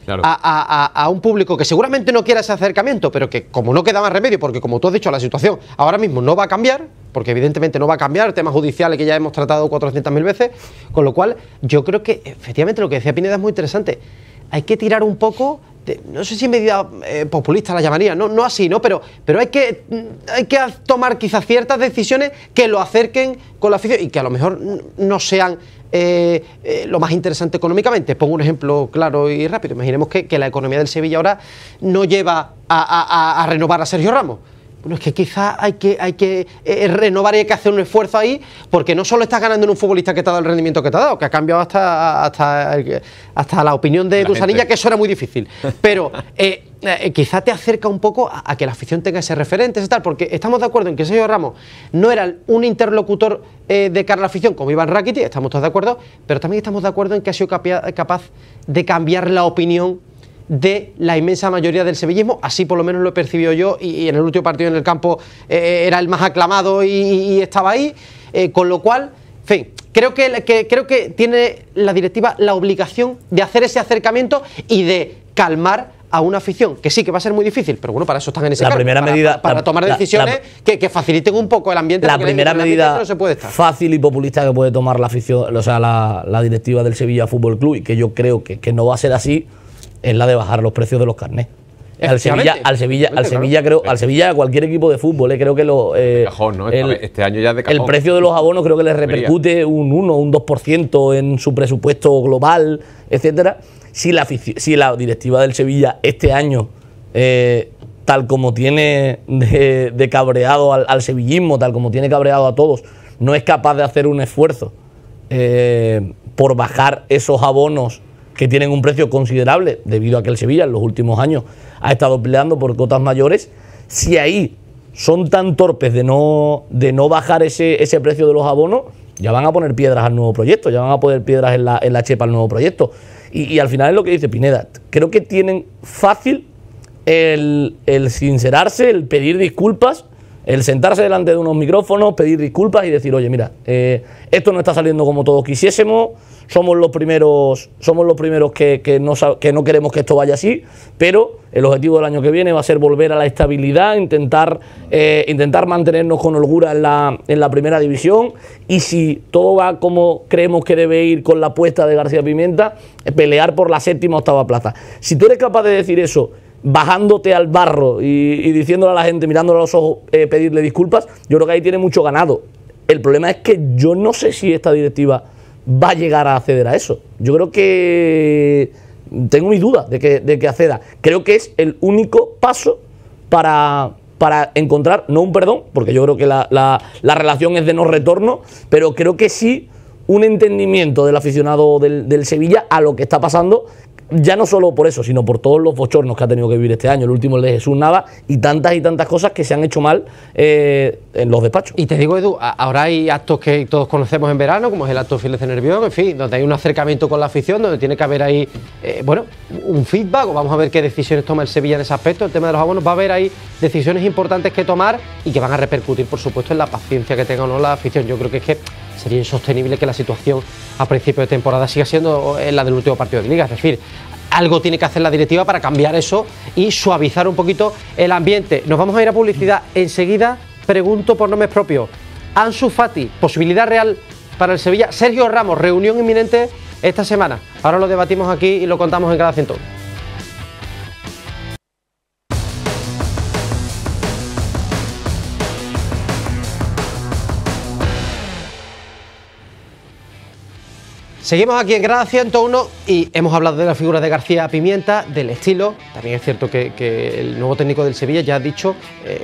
a un público que seguramente no quiera ese acercamiento, pero que como no queda más remedio, porque como tú has dicho, la situación ahora mismo no va a cambiar, porque evidentemente no va a cambiar, temas judiciales que ya hemos tratado 400.000 veces, con lo cual yo creo que efectivamente lo que decía Pineda es muy interesante. Hay que tirar un poco, no sé si medida populista la llamaría, no así, ¿no? Pero hay que tomar quizás ciertas decisiones que lo acerquen con la afición y que a lo mejor no sean lo más interesante económicamente. Pongo un ejemplo claro y rápido. Imaginemos que la economía del Sevilla ahora no lleva a renovar a Sergio Ramos. Bueno, es que quizás hay que renovar y hay que hacer un esfuerzo ahí, porque no solo estás ganando en un futbolista que te ha dado el rendimiento que te ha dado, que ha cambiado hasta la opinión de Dusanilla, que eso era muy difícil, pero quizás te acerca un poco a que la afición tenga ese referente, ese tal, porque estamos de acuerdo en que Sergio Ramos no era un interlocutor de cara a la afición como Iván Rakitic, estamos todos de acuerdo, pero también estamos de acuerdo en que ha sido capaz de cambiar la opinión de la inmensa mayoría del sevillismo, así por lo menos lo he percibido yo, y en el último partido en el campo era el más aclamado y estaba ahí, con lo cual, en fin, creo que tiene la directiva la obligación de hacer ese acercamiento y de calmar a una afición, que sí, que va a ser muy difícil, pero bueno, para eso están en ese cargo, para tomar decisiones que faciliten un poco el ambiente. La primera medida no se puede estar fácil y populista que puede tomar la afición, o sea, la directiva del Sevilla Fútbol Club, y que yo creo que no va a ser así, es la de bajar los precios de los carnés. Al Sevilla creo, al Sevilla, a cualquier equipo de fútbol, creo que cajón, ¿no? Este año ya de cajón. El precio de los abonos creo que les repercute un 1 o un 2% en su presupuesto global, etcétera. Si la directiva del Sevilla este año, tal como tiene de cabreado al sevillismo, tal como tiene cabreado a todos, no es capaz de hacer un esfuerzo por bajar esos abonos que tienen un precio considerable, debido a que el Sevilla en los últimos años ha estado peleando por cotas mayores, si ahí son tan torpes de no bajar ese precio de los abonos, ya van a poner piedras al nuevo proyecto, ya van a poner piedras en la chepa al nuevo proyecto. Y al final es lo que dice Pineda, creo que tienen fácil el sincerarse, el pedir disculpas, el sentarse delante de unos micrófonos, pedir disculpas y decir, oye, mira, esto no está saliendo como todos quisiésemos, somos los primeros que no queremos que esto vaya así, pero el objetivo del año que viene va a ser volver a la estabilidad, intentar mantenernos con holgura en la primera división, y si todo va como creemos que debe ir con la apuesta de García Pimienta, pelear por la 7ª o 8ª plaza. Si tú eres capaz de decir eso, bajándote al barro y diciéndole a la gente, mirándole a los ojos, pedirle disculpas, yo creo que ahí tiene mucho ganado. El problema es que yo no sé si esta directiva va a llegar a acceder a eso. Yo creo que tengo mi duda de que acceda. Creo que es el único paso para encontrar, no un perdón, porque yo creo que la relación es de no retorno, pero creo que sí un entendimiento del aficionado del Sevilla a lo que está pasando, ya no solo por eso, sino por todos los bochornos que ha tenido que vivir este año, el último el de Jesús Nava, y tantas cosas que se han hecho mal en los despachos. Y te digo, Edu, ahora hay actos que todos conocemos en verano, como es el acto Files de Nervión, en fin, donde hay un acercamiento con la afición, donde tiene que haber ahí, un feedback, o vamos a ver qué decisiones toma el Sevilla en ese aspecto. El tema de los abonos, va a haber ahí decisiones importantes que tomar y que van a repercutir, por supuesto, en la paciencia que tenga o no la afición. Yo creo que es que sería insostenible que la situación a principio de temporada siga siendo la del último partido de Liga. Es decir, algo tiene que hacer la directiva para cambiar eso y suavizar un poquito el ambiente. Nos vamos a ir a publicidad. Enseguida pregunto por nombres propios. Ansu Fati, posibilidad real para el Sevilla. Sergio Ramos, reunión inminente esta semana. Ahora lo debatimos aquí y lo contamos en cada 101. Seguimos aquí en Grada 101 y hemos hablado de la figura de García Pimienta, del estilo. También es cierto que el nuevo técnico del Sevilla ya ha dicho,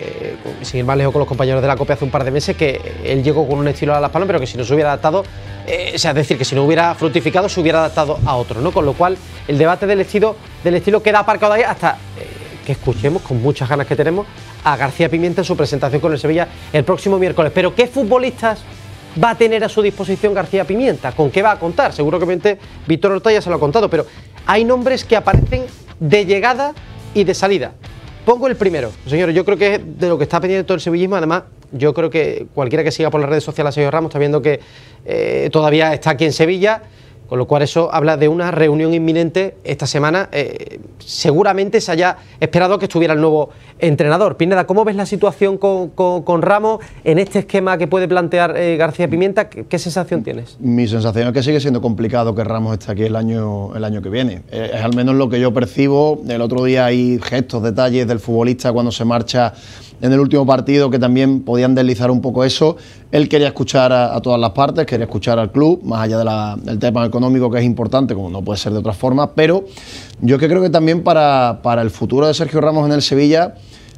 sin ir más lejos con los compañeros de la COPE hace un par de meses, que él llegó con un estilo a Las Palmas, pero que si no se hubiera adaptado, es decir, que si no hubiera fructificado, se hubiera adaptado a otro, ¿no? Con lo cual, el debate del estilo queda aparcado ahí hasta que escuchemos, con muchas ganas que tenemos, a García Pimienta en su presentación con el Sevilla el próximo miércoles. Pero ¿qué futbolistas va a tener a su disposición García Pimienta? ¿Con qué va a contar? Seguramente Víctor Horta ya se lo ha contado, pero hay nombres que aparecen de llegada y de salida. Pongo el primero. Señores, yo creo que es de lo que está pendiente todo el sevillismo. Además, yo creo que cualquiera que siga por las redes sociales a Sergio Ramos está viendo que todavía está aquí en Sevilla, con lo cual eso habla de una reunión inminente esta semana. Seguramente se haya esperado que estuviera el nuevo entrenador. Pineda, ¿cómo ves la situación con Ramos en este esquema que puede plantear García Pimienta? ¿Qué sensación tienes? Mi sensación es que sigue siendo complicado que Ramos esté aquí el año que viene. Es al menos lo que yo percibo. El otro día hay gestos, detalles del futbolista cuando se marcha en el último partido que también podían deslizar un poco eso. Él quería escuchar a todas las partes, quería escuchar al club, más allá del tema económico, que es importante, como no puede ser de otra forma, pero yo creo que también para el futuro de Sergio Ramos en el Sevilla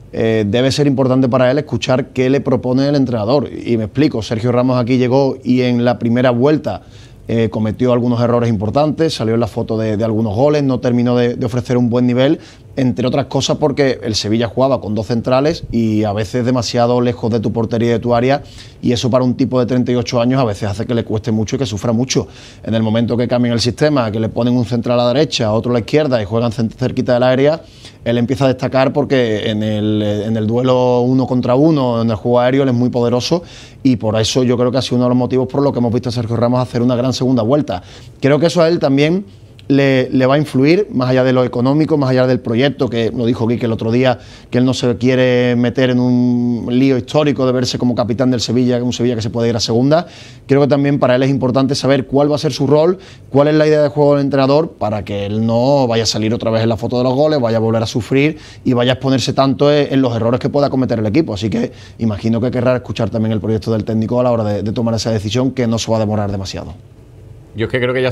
debe ser importante para él escuchar qué le propone el entrenador. Y me explico, Sergio Ramos aquí llegó y en la primera vuelta cometió algunos errores importantes, salió en la foto de algunos goles, no terminó de ofrecer un buen nivel, entre otras cosas porque el Sevilla jugaba con dos centrales y a veces demasiado lejos de tu portería y de tu área, y eso para un tipo de 38 años a veces hace que le cueste mucho y que sufra mucho. En el momento que cambian el sistema, que le ponen un central a la derecha, otro a la izquierda y juegan cerquita del área, él empieza a destacar porque en el duelo 1 contra 1, en el juego aéreo, él es muy poderoso, y por eso yo creo que ha sido uno de los motivos por lo que hemos visto a Sergio Ramos hacer una gran segunda vuelta. Creo que eso a él también le va a influir, más allá de lo económico, más allá del proyecto, que lo dijo Quique el otro día, que él no se quiere meter en un lío histórico de verse como capitán del Sevilla, un Sevilla que se puede ir a segunda. Creo que también para él es importante saber cuál va a ser su rol, cuál es la idea de juego del entrenador, para que él no vaya a salir otra vez en la foto de los goles, vaya a volver a sufrir y vaya a exponerse tanto en los errores que pueda cometer el equipo. Así que imagino que querrá escuchar también el proyecto del técnico a la hora de tomar esa decisión, que no se va a demorar demasiado. Yo es que creo que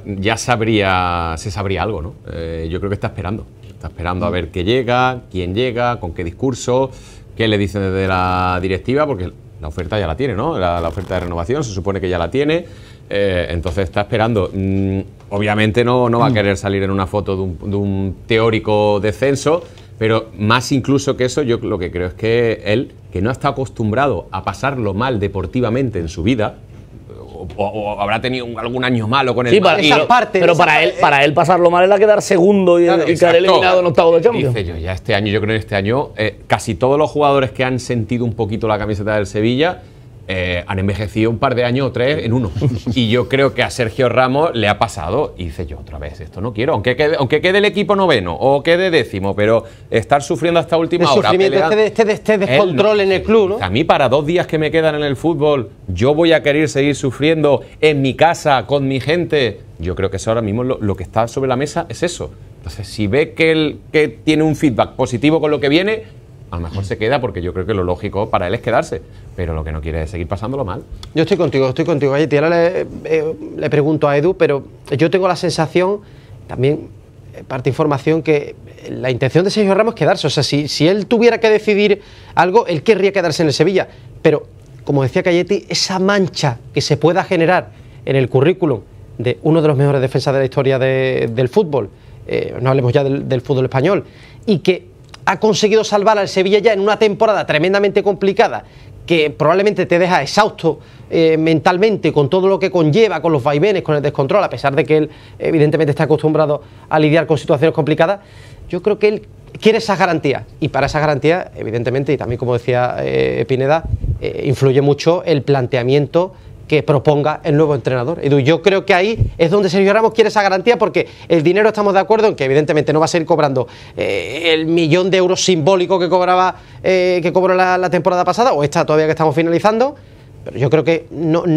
se sabría algo, ¿no? Yo creo que está esperando a ver qué llega, quién llega, con qué discurso, qué le dicen desde la directiva, porque la oferta ya la tiene, ¿no? La oferta de renovación se supone que ya la tiene, entonces está esperando. Obviamente no va a querer salir en una foto de un teórico descenso, pero más incluso que eso, yo lo que creo es que él, que no está acostumbrado a pasarlo mal deportivamente en su vida, o habrá tenido algún año malo con el Madrid. Pero para él pasarlo mal era quedar segundo y quedar eliminado en octavos de Champions. Dice yo creo que este año casi todos los jugadores que han sentido un poquito la camiseta del Sevilla han envejecido un par de años o 3 en uno. Y yo creo que a Sergio Ramos le ha pasado y dice yo otra vez, esto no quiero, aunque quede el equipo noveno o quede décimo, pero estar sufriendo hasta última hora. Este descontrol en el club, ¿no? A mí para 2 días que me quedan en el fútbol, yo voy a querer seguir sufriendo en mi casa, con mi gente. Yo creo que eso ahora mismo lo que está sobre la mesa es eso. Entonces, si ve que tiene un feedback positivo con lo que viene, a lo mejor se queda, porque yo creo que lo lógico para él es quedarse, pero lo que no quiere es seguir pasándolo mal. Yo estoy contigo. Oye, ahora le pregunto a Edu, pero yo tengo la sensación, también parte información, que la intención de Sergio Ramos es quedarse. O sea, si él tuviera que decidir algo, él querría quedarse en el Sevilla. Pero, como decía Cayeti, esa mancha que se pueda generar en el currículum de uno de los mejores defensas de la historia del fútbol, no hablemos ya del fútbol español, y que ha conseguido salvar al Sevilla ya en una temporada tremendamente complicada, que probablemente te deja exhausto mentalmente, con todo lo que conlleva, con los vaivenes, con el descontrol, a pesar de que él evidentemente está acostumbrado a lidiar con situaciones complicadas. Yo creo que él quiere esas garantías, y para esas garantías, evidentemente, y también como decía Pineda, influye mucho el planteamiento que proponga el nuevo entrenador. Edu, yo creo que ahí es donde Sergio Ramos quiere esa garantía, porque el dinero, estamos de acuerdo en que evidentemente no va a seguir cobrando el 1.000.000 de euros simbólico que cobró la temporada pasada, o esta todavía que estamos finalizando, pero yo creo que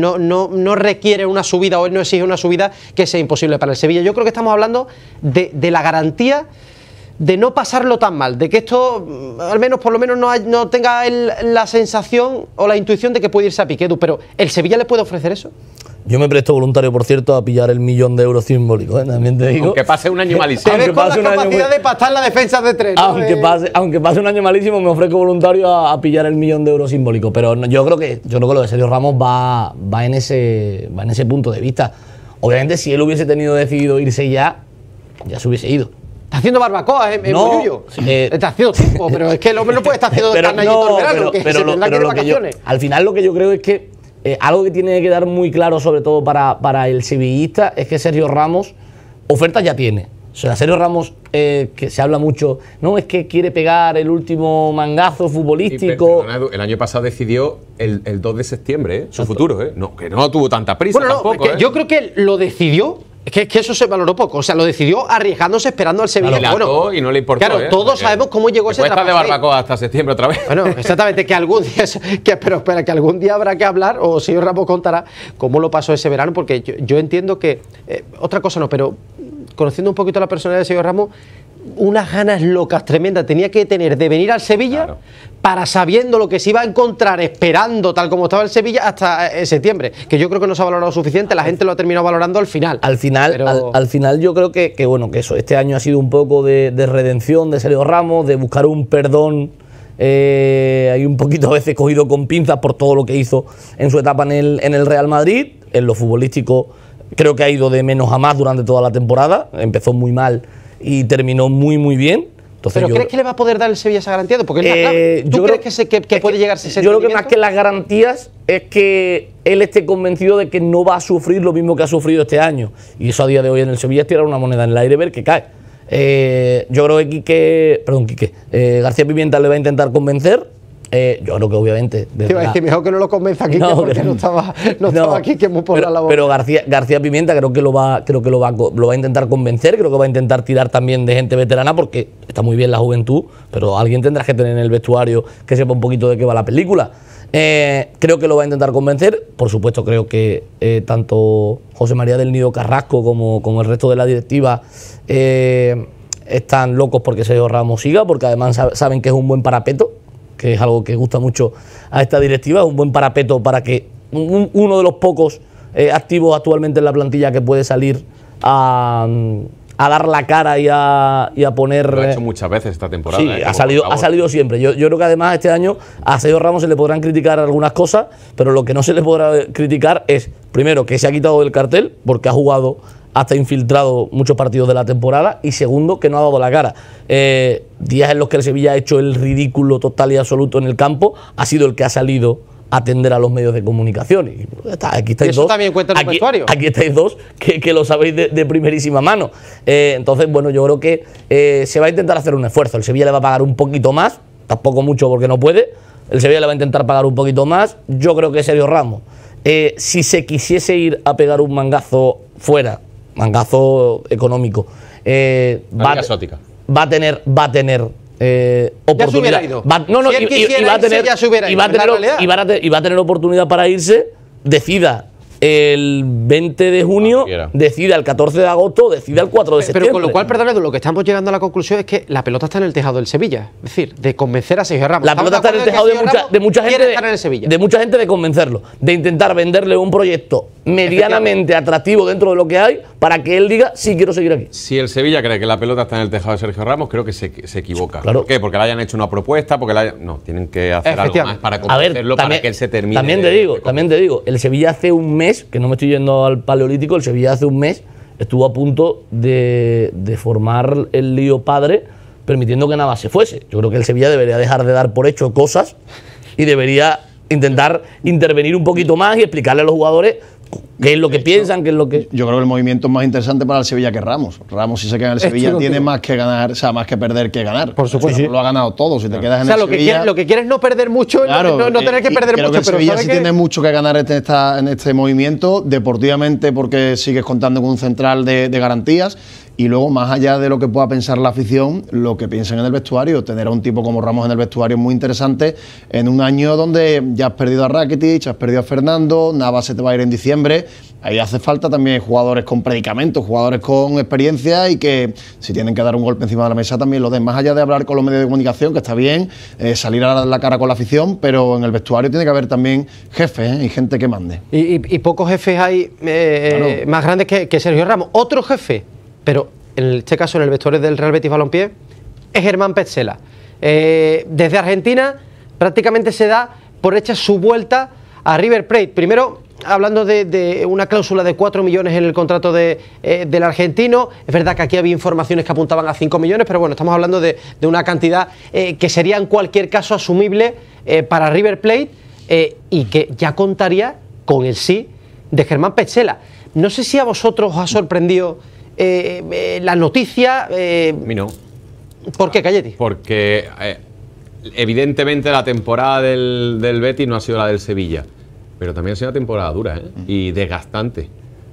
no requiere una subida, o él no exige una subida que sea imposible para el Sevilla. Yo creo que estamos hablando de la garantía de no pasarlo tan mal, de que esto, al menos, por lo menos, no tenga la sensación o la intuición de que puede irse a pique. Pero ¿el Sevilla le puede ofrecer eso? Yo me presto voluntario, por cierto, a pillar el 1.000.000 de euros simbólico, también te digo. Aunque pase un año malísimo. Te ves con la capacidad de pasar la defensa de 3, ¿no? Aunque pase un año malísimo, me ofrezco voluntario a pillar el 1.000.000 de euros simbólico. Pero yo creo que lo de Sergio Ramos va en ese punto de vista. Obviamente, si él hubiese tenido decidido irse ya se hubiese ido. Está haciendo barbacoa, Moyuyo. Está haciendo tiempo, pero es que el hombre no puede estar haciendo carne todo el verano, que se tendrá que ir de vacaciones. Al final, lo que yo creo es que algo que tiene que quedar muy claro, sobre todo para el sevillista, es que Sergio Ramos ofertas ya tiene. O sea, Sergio Ramos, que se habla mucho, no, es que quiere pegar el último mangazo futbolístico. Sí, pero el año pasado decidió el 2 de septiembre, su futuro, No, que no tuvo tanta prisa tampoco. Yo creo que lo decidió. Es que eso se valoró poco. O sea, lo decidió arriesgándose, esperando al Sevilla. Y no le importó. Claro, todos sabemos cómo llegó ese trabajo. Puede estar de barbacoa hasta septiembre otra vez. Bueno, exactamente, que algún día, pero espera, que algún día habrá que hablar, o señor Ramos contará cómo lo pasó ese verano, porque yo entiendo que, otra cosa no, pero conociendo un poquito la personalidad de señor Ramos, unas ganas locas tremendas tenía que tener de venir al Sevilla, para, sabiendo lo que se iba a encontrar, esperando tal como estaba el Sevilla hasta septiembre, que yo creo que no se ha valorado suficiente. La gente lo ha terminado valorando al final. Al final yo creo que eso, este año ha sido un poco de redención de Sergio Ramos, de buscar un perdón, hay un poquito a veces cogido con pinzas por todo lo que hizo en su etapa en el Real Madrid. En lo futbolístico creo que ha ido de menos a más durante toda la temporada, empezó muy mal y terminó muy muy bien. Entonces, ¿pero crees que le va a poder dar el Sevilla esa garantía? Porque es la clave. ¿Tú crees que puede llegarse ese sentimiento? Yo creo que más que las garantías es que él esté convencido de que no va a sufrir lo mismo que ha sufrido este año. Y eso a día de hoy en el Sevilla es tirar una moneda en el aire y ver que cae. Yo creo que García Pimienta le va a intentar convencer. Yo creo que obviamente... Te iba a decir, mejor que no lo convenza aquí, porque no estaba aquí, que es muy por la labor. Pero García Pimienta creo que lo va a intentar convencer, creo que va a intentar tirar también de gente veterana, porque está muy bien la juventud, pero alguien tendrás que tener en el vestuario que sepa un poquito de qué va la película. Creo que lo va a intentar convencer. Por supuesto, creo que tanto José María del Nido Carrasco como el resto de la directiva están locos porque Sergio Ramos siga, porque además saben que es un buen parapeto, que es algo que gusta mucho a esta directiva, es un buen parapeto para que uno de los pocos activos actualmente en la plantilla que puede salir a dar la cara y a poner... Lo ha hecho muchas veces esta temporada. Sí, ha salido siempre. Yo creo que además este año a Sergio Ramos se le podrán criticar algunas cosas, pero lo que no se le podrá criticar es, primero, que se ha quitado del cartel, porque ha jugado hasta infiltrado muchos partidos de la temporada, y segundo, que no ha dado la cara. Días en los que el Sevilla ha hecho el ridículo total y absoluto en el campo, ha sido el que ha salido a atender a los medios de comunicación. Y aquí estáis eso dos. También cuenta en el vestuario. Aquí estáis dos que lo sabéis de primerísima mano. Entonces, bueno, yo creo que se va a intentar hacer un esfuerzo. El Sevilla le va a pagar un poquito más, tampoco mucho porque no puede. El Sevilla le va a intentar pagar un poquito más. Yo creo que Sergio Ramos, si se quisiese ir a pegar un mangazo fuera, mangazo económico, va a tener oportunidad. Y va a tener oportunidad para irse, decida el 20 de junio, decida el 14 de agosto, decida el 4 de septiembre. Pero con lo cual, perdón, lo que estamos llegando a la conclusión es que la pelota está en el tejado del Sevilla. Es decir, de convencer a Sergio Ramos. La pelota está en el tejado de mucha gente de convencerlo, de intentar venderle un proyecto medianamente atractivo dentro de lo que hay para que él diga, sí, quiero seguir aquí. Si el Sevilla cree que la pelota está en el tejado de Sergio Ramos, creo que se equivoca. Claro. ¿Por qué? Porque le hayan hecho una propuesta, no, tienen que hacer algo más para convencerlo, para que él se termine. También te digo, el Sevilla hace un mes, que no me estoy yendo al paleolítico, el Sevilla hace un mes estuvo a punto de formar el lío padre, permitiendo que Navas se fuese. Yo creo que el Sevilla debería dejar de dar por hecho cosas y debería intentar intervenir un poquito más y explicarle a los jugadores qué es lo que piensan, qué es lo que... Yo creo que el movimiento es más interesante para el Sevilla que Ramos. Ramos, si se queda en el Sevilla, tiene más que ganar, o sea, más que perder que ganar. Por supuesto. Lo ha ganado todo. Si te quedas en el Sevilla... Lo que quieres es no perder mucho, claro, no tener que perder creo mucho. Que el Sevilla sí tiene mucho que ganar en este movimiento, deportivamente, porque sigues contando con un central de garantías. Y luego, más allá de lo que pueda pensar la afición, lo que piensen en el vestuario. Tener a un tipo como Ramos en el vestuario es muy interesante en un año donde ya has perdido a Rakitic, has perdido a Fernando, Navas se te va a ir en diciembre. Ahí hace falta también jugadores con predicamentos, jugadores con experiencia y que si tienen que dar un golpe encima de la mesa también lo den. Más allá de hablar con los medios de comunicación, que está bien, salir a dar la cara con la afición, pero en el vestuario tiene que haber también jefes y gente que mande. Y pocos jefes hay más grandes que Sergio Ramos. Otro jefe, pero en este caso en el vestuario del Real Betis Balompié, es Germán Petzela. Desde Argentina prácticamente se da por hecha su vuelta a River Plate. Primero, hablando de una cláusula de 4 millones en el contrato del argentino. Es verdad que aquí había informaciones que apuntaban a 5 millones, pero bueno, estamos hablando de una cantidad que sería en cualquier caso asumible para River Plate y que ya contaría con el sí de Germán Petzela. No sé si a vosotros os ha sorprendido la noticia. A mí no. ¿Por qué, Cayeti? Porque evidentemente la temporada del Betis no ha sido la del Sevilla, pero también ha sido una temporada dura y desgastante.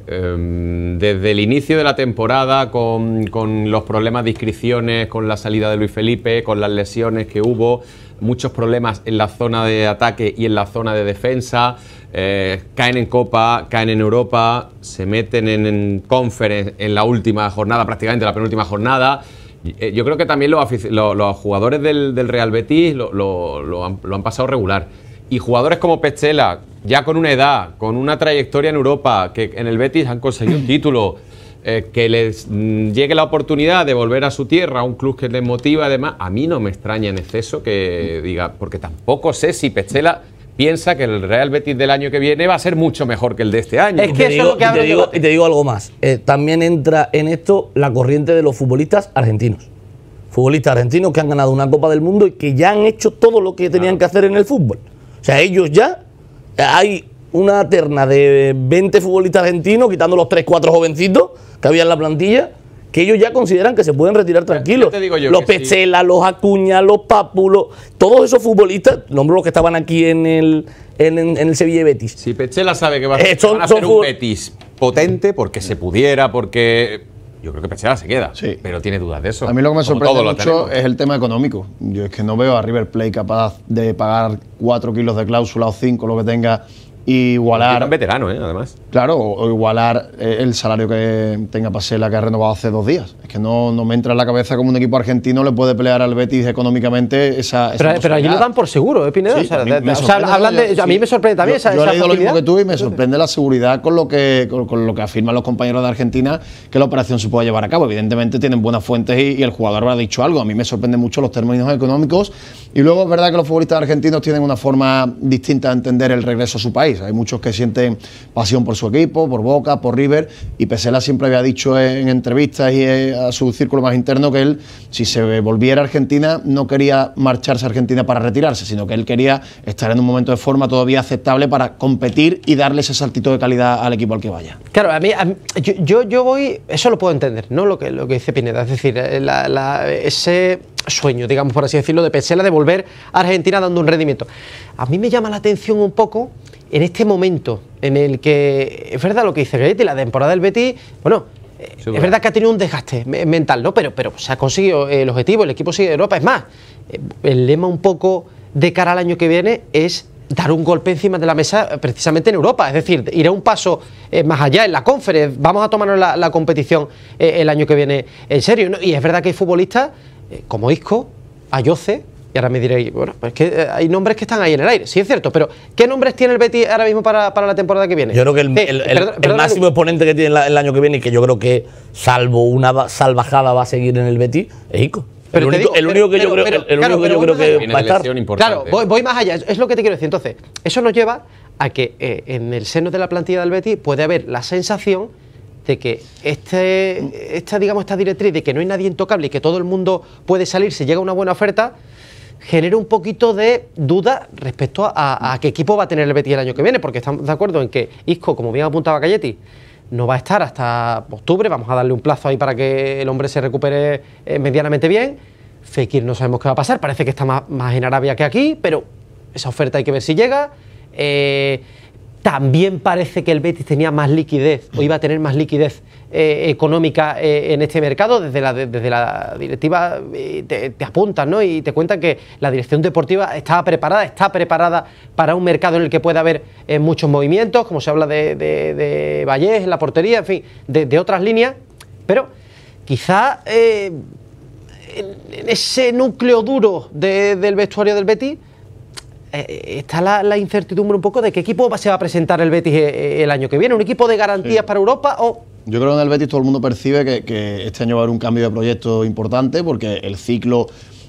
Desde el inicio de la temporada, con los problemas de inscripciones, con la salida de Luis Felipe, con las lesiones que hubo, muchos problemas en la zona de ataque y en la zona de defensa, caen en Copa, caen en Europa, se meten en Conference en la última jornada, prácticamente la penúltima jornada. Yo creo que también los jugadores del Real Betis lo han pasado regular. Y jugadores como Petzela, ya con una edad, con una trayectoria en Europa, que en el Betis han conseguido un título, que les llegue la oportunidad de volver a su tierra, a un club que les motiva, además, a mí no me extraña en exceso que diga, porque tampoco sé si Petzela piensa que el Real Betis del año que viene va a ser mucho mejor que el de este año. Es que te digo algo más. También entra en esto la corriente de los futbolistas argentinos. Futbolistas argentinos que han ganado una Copa del Mundo y que ya han hecho todo lo que tenían que hacer en el fútbol. O sea, ellos ya, hay una terna de 20 futbolistas argentinos, quitando los 3-4 jovencitos que había en la plantilla, que ellos ya consideran que se pueden retirar tranquilos. te digo yo los que Petzela, sí. los Acuña, los Pápulos, todos esos futbolistas, nombro los que estaban aquí en el Sevilla y Betis. Si Petzela sabe que va son a ser un fut- Betis potente, porque se pudiera, porque yo creo que Petzela se queda, Sí. pero tiene dudas de eso. A mí lo que me Como sorprende todos lo mucho tenemos. es el tema económico. Yo es que no veo a River Plate capaz de pagar 4 kilos de cláusula o 5, lo que tenga, y igualar. Tan veterano, además. Claro, o igualar el salario que tenga Petzela, que ha renovado hace 2 días. Es que no me entra en la cabeza como un equipo argentino le puede pelear al Betis económicamente esa Pero allí posibilidad. lo dan por seguro, Pineda. Sí, o sea, a mí me o sea, sorprende, hablan de, yo- a mí me sorprende también esa yo he leído lo mismo facilidad. que tú y me sorprende la seguridad con lo que afirman los compañeros de Argentina que la operación se puede llevar a cabo. Evidentemente tienen buenas fuentes y el jugador habrá dicho algo. A mí me sorprende mucho los términos económicos y luego es verdad que los futbolistas argentinos tienen una forma distinta de entender el regreso a su país. Hay muchos que sienten pasión por su equipo, por Boca, por River, y Petzela siempre había dicho en entrevistas y a su círculo más interno que él, si se volviera a Argentina, no quería marcharse a Argentina para retirarse, sino que él quería estar en un momento de forma todavía aceptable para competir y darle ese saltito de calidad al equipo al que vaya. Claro, yo voy, eso lo puedo entender, ¿no? Lo que dice Pineda, es decir, ese sueño, digamos por así decirlo, de Petzela de volver a Argentina dando un rendimiento. A mí me llama la atención un poco en este momento en el que, es verdad lo que dice Galletti, la temporada del Betis, bueno, es verdad que ha tenido un desgaste mental, ¿no? Pero se ha conseguido el objetivo, el equipo sigue en Europa. Es más, el lema un poco de cara al año que viene es dar un golpe encima de la mesa precisamente en Europa, es decir, ir a un paso más allá en la Conference, vamos a tomarnos la competición el año que viene en serio, ¿no? Y es verdad que hay futbolistas como Isco, Ayoce, y ahora me diréis, bueno, pues es que hay nombres que están ahí en el aire, sí es cierto, pero ¿qué nombres tiene el Betis ahora mismo para la temporada que viene? Yo creo que el máximo exponente que tiene el año que viene, y que yo creo que salvo una salvajada va a seguir en el Betis, es Isco. Pero el único que yo creo que va a estar. Claro, voy más allá, es lo que te quiero decir. Entonces, eso nos lleva a que en el seno de la plantilla del Betis puede haber la sensación de que esta directriz de que no hay nadie intocable y que todo el mundo puede salir si llega una buena oferta, genera un poquito de duda respecto a qué equipo va a tener el Betis el año que viene, porque estamos de acuerdo en que Isco, como bien apuntaba Galletti, no va a estar hasta octubre, vamos a darle un plazo ahí para que el hombre se recupere medianamente bien. Fekir no sabemos qué va a pasar, parece que está más en Arabia que aquí, pero esa oferta hay que ver si llega. También parece que el Betis tenía más liquidez, o iba a tener más liquidez económica en este mercado. Desde la directiva te apuntan, ¿no? Y te cuentan que la dirección deportiva está preparada para un mercado en el que pueda haber muchos movimientos, como se habla de Vallés en la portería, en fin, de otras líneas, pero quizá en ese núcleo duro del vestuario del Betis está la incertidumbre un poco de qué equipo se va a presentar el Betis el año que viene. ¿Un equipo de garantías para Europa o...? Yo creo que en el Betis todo el mundo percibe que este año va a haber un cambio de proyecto importante, porque el ciclo,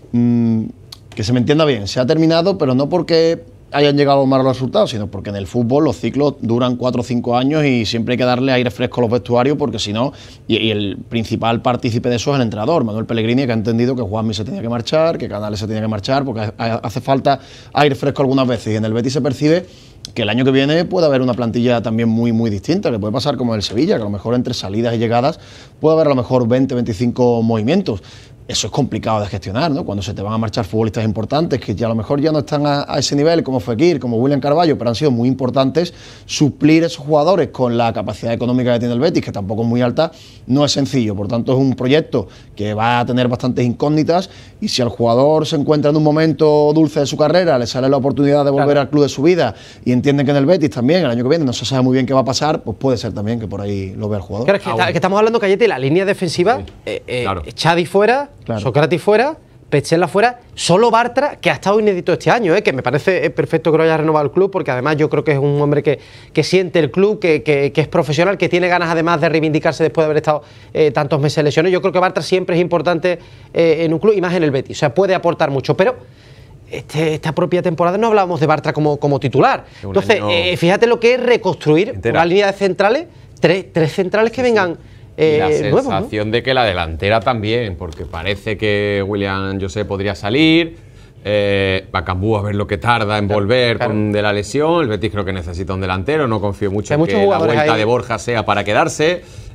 que se me entienda bien, se ha terminado, pero no porque hayan llegado malos resultados, sino porque en el fútbol los ciclos duran 4 o 5 años y siempre hay que darle aire fresco a los vestuarios, porque si no, y el principal partícipe de eso es el entrenador, Manuel Pellegrini, que ha entendido que Juanmi se tenía que marchar, que Canales se tenía que marchar, porque hace falta aire fresco algunas veces, y en el Betis se percibe que el año que viene puede haber una plantilla también muy distinta, que puede pasar como el Sevilla, que a lo mejor entre salidas y llegadas puede haber a lo mejor 20, 25 movimientos. Eso es complicado de gestionar, ¿no? Cuando se te van a marchar futbolistas importantes que ya a lo mejor ya no están a ese nivel, como Fekir, como William Carvalho, pero han sido muy importantes, suplir esos jugadores con la capacidad económica que tiene el Betis, que tampoco es muy alta, no es sencillo. Por tanto, es un proyecto que va a tener bastantes incógnitas, y si el jugador se encuentra en un momento dulce de su carrera, le sale la oportunidad de volver al club de su vida y entiende que en el Betis también el año que viene no se sabe muy bien qué va a pasar, pues puede ser también que por ahí lo vea el jugador. Claro, es que estamos hablando, Cayete, la línea defensiva, claro. Xavi fuera, Claro. Socrates fuera, Petzela fuera, solo Bartra, que ha estado inédito este año, que me parece perfecto que lo haya renovado el club, porque además yo creo que es un hombre que siente el club, que es profesional, que tiene ganas además de reivindicarse después de haber estado tantos meses lesionados. Yo creo que Bartra siempre es importante en un club y más en el Betis, o sea, puede aportar mucho, pero esta propia temporada no hablábamos de Bartra como titular. Entonces, fíjate lo que es reconstruir una línea de centrales, tres centrales que vengan y la nuevos, sensación de que la delantera también, porque parece que William José podría salir, Bakambu a ver lo que tarda en volver de la lesión, el Betis creo que necesita un delantero, no confío mucho en que la vuelta de Borja sea para quedarse,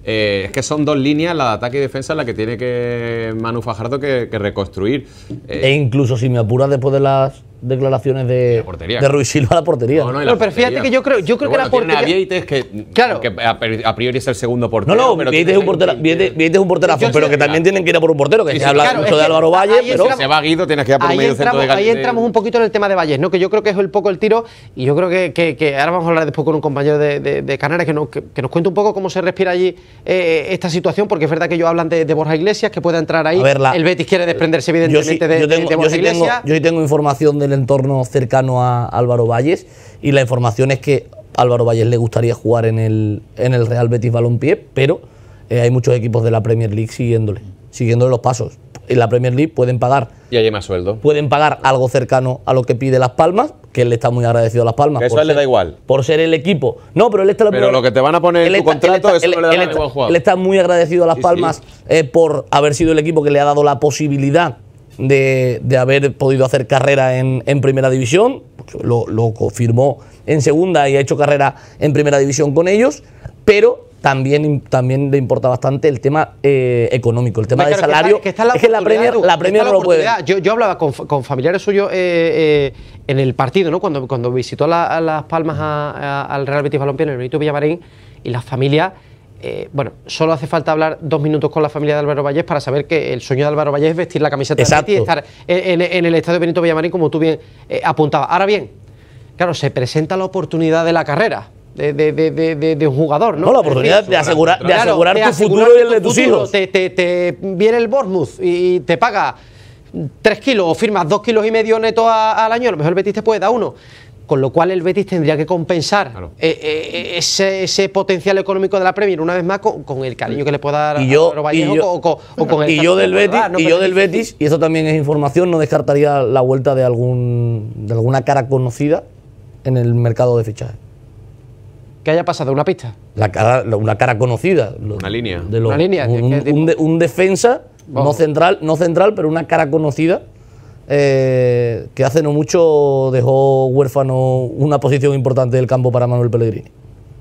Es que son dos líneas, la de ataque y defensa, la que tiene que Manu Fajardo que reconstruir. E incluso, si me apuras, después de las declaraciones de Ruiz Silva, la portería. Pero fíjate que yo creo que la portería. A Vieites, que a priori es el segundo portero. No, Vieites es un porterazo, pero que también tienen que ir a por un portero, que se habla mucho de Álvaro Valle, pero. Si se va Guido, tienes que ir a por un medio centro de Galicia. Ahí entramos un poquito en el tema de Valles, ¿no? Que yo creo que es un poco el tiro, y yo creo que ahora vamos a hablar después con un compañero de Canarias que nos cuente un poco cómo se respira allí esta situación, porque es verdad que ellos hablan de Borja Iglesias, que pueda entrar ahí. El Betis quiere desprenderse, evidentemente, de Borja Iglesias. Yo sí tengo información del entorno cercano a Álvaro Valles, y la información es que a Álvaro Valles le gustaría jugar en el Real Betis Balompié, pero hay muchos equipos de la Premier League siguiéndole los pasos. En la Premier League pueden pagar. Y hay más sueldo. Pueden pagar algo cercano a lo que pide Las Palmas, que él está muy agradecido a Las Palmas. Eso a él le da igual. Por ser el equipo. No, pero él está. Pero lo que te van a poner en tu contrato, eso no le da igual jugador. Él está muy agradecido a Las Palmas por haber sido el equipo que le ha dado la posibilidad de haber podido hacer carrera en Primera División. Lo confirmó en Segunda y ha hecho carrera en Primera División con ellos, pero también le importa bastante el tema económico, el tema de salario. Es que la Premier no lo puede. Yo hablaba con familiares suyos en el partido, ¿no? Cuando visitó a Las Palmas al Real Betis Balompié en el Benito Villamarín, y las familias. Bueno, solo hace falta hablar 2 minutos con la familia de Álvaro Valles para saber que el sueño de Álvaro Valles es vestir la camiseta del Betis y estar en el estadio Benito Villamarín, como tú bien apuntabas. Ahora bien, claro, se presenta la oportunidad de la carrera de un jugador, ¿no? No, la oportunidad de asegurar tu futuro y el de tus hijos. Te viene el Bournemouth y te paga 3 kilos o firmas 2,5 kilos neto al año, a lo mejor el Betis te puede dar 1. Con lo cual el Betis tendría que compensar ese potencial económico de la Premier una vez más con el cariño que le pueda dar a Álvaro Valles o con el. Y yo del Betis, y eso también es información, no descartaría la vuelta de alguna cara conocida en el mercado de fichajes. ¿Qué haya pasado? ¿Una pista? Una cara conocida. Una línea. Una línea. Un defensa, no central, pero una cara conocida. Que hace no mucho dejó huérfano una posición importante del campo para Manuel Pellegrini.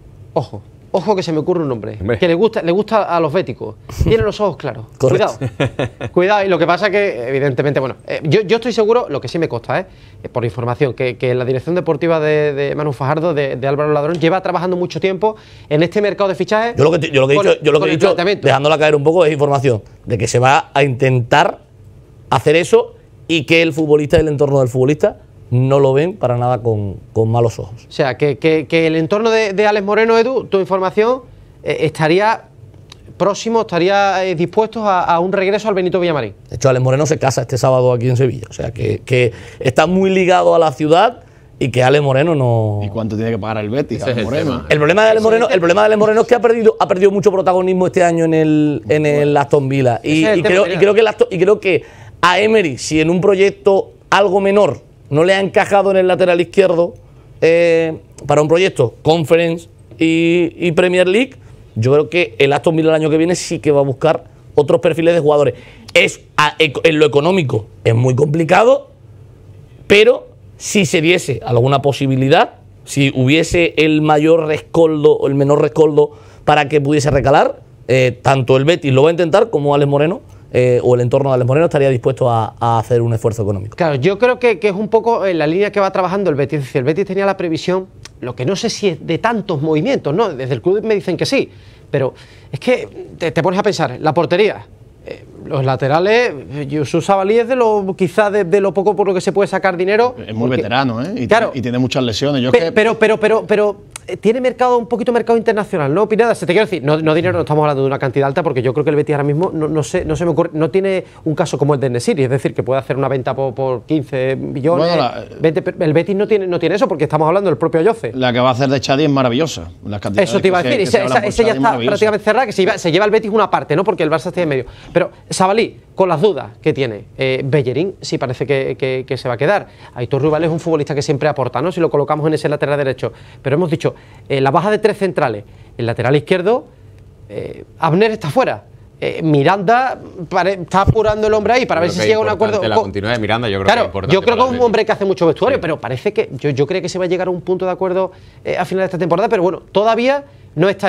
Ojo que se me ocurre un nombre. Que le gusta a los béticos. Tiene los ojos claros. Correcto. Cuidado. Y lo que pasa es que, evidentemente, bueno, yo estoy seguro, lo que sí me consta, por información, que la dirección deportiva de Manu Fajardo, de Álvaro Ladrón, lleva trabajando mucho tiempo en este mercado de fichajes. Yo lo que he dicho, dejándola caer un poco, es información de que se va a intentar hacer eso, y que el futbolista y el entorno del futbolista no lo ven para nada con malos ojos. O sea, que el entorno de Alex Moreno, Edu, tu información, estaría dispuesto a un regreso al Benito Villamarín. De hecho, Alex Moreno se casa este sábado aquí en Sevilla. O sea, que está muy ligado a la ciudad, y que Alex Moreno no. ¿Y cuánto tiene que pagar el Betis? El problema de Alex Moreno es que ha perdido mucho protagonismo este año en el Aston Villa. Y creo que a Emery, si en un proyecto algo menor no le ha encajado en el lateral izquierdo, para un proyecto Conference y Premier League, yo creo que el Aston Villa el año que viene sí que va a buscar otros perfiles de jugadores. En lo económico es muy complicado, pero si se diese alguna posibilidad, si hubiese el mayor rescoldo o el menor rescoldo para que pudiese recalar, tanto el Betis lo va a intentar como Alex Moreno, o el entorno de Alex Moreno estaría dispuesto a hacer un esfuerzo económico. Claro, yo creo que es un poco en la línea que va trabajando el Betis. Es decir, el Betis tenía la previsión, lo que no sé si es de tantos movimientos, ¿no? Desde el club me dicen que sí, pero es que te pones a pensar, la portería, los laterales, Youssouf Sabaly es quizás de lo poco por lo que se puede sacar dinero. Es muy veterano, y tiene muchas lesiones. Pero tiene un poquito mercado internacional, ¿no, Pineda? Te quiero decir, no dinero, no estamos hablando de una cantidad alta, porque yo creo que el Betis ahora mismo, no se me ocurre, no tiene un caso como el de Nesiri, es decir, que puede hacer una venta por 15 millones. Bueno, el Betis no tiene eso, porque estamos hablando del propio Ayoce. La que va a hacer de Chadi es maravillosa. Eso te iba a decir, esa ya está prácticamente cerrada, que se lleva el Betis una parte, ¿no? Porque el Barça está en medio. Pero Sabaly, con las dudas que tiene, Bellerín sí parece que se va a quedar. Aitor Ruibal es un futbolista que siempre aporta, ¿no? Si lo colocamos en ese lateral derecho. Pero hemos dicho, la baja de 3 centrales, el lateral izquierdo, Abner está fuera. Miranda está apurando el hombre ahí para ver si se llega a un acuerdo. La continuidad de Miranda, yo creo que es importante. Yo creo que es un hombre que hace mucho vestuario, pero parece que yo creo que se va a llegar a un punto de acuerdo a final de esta temporada, pero bueno, todavía no está ahí.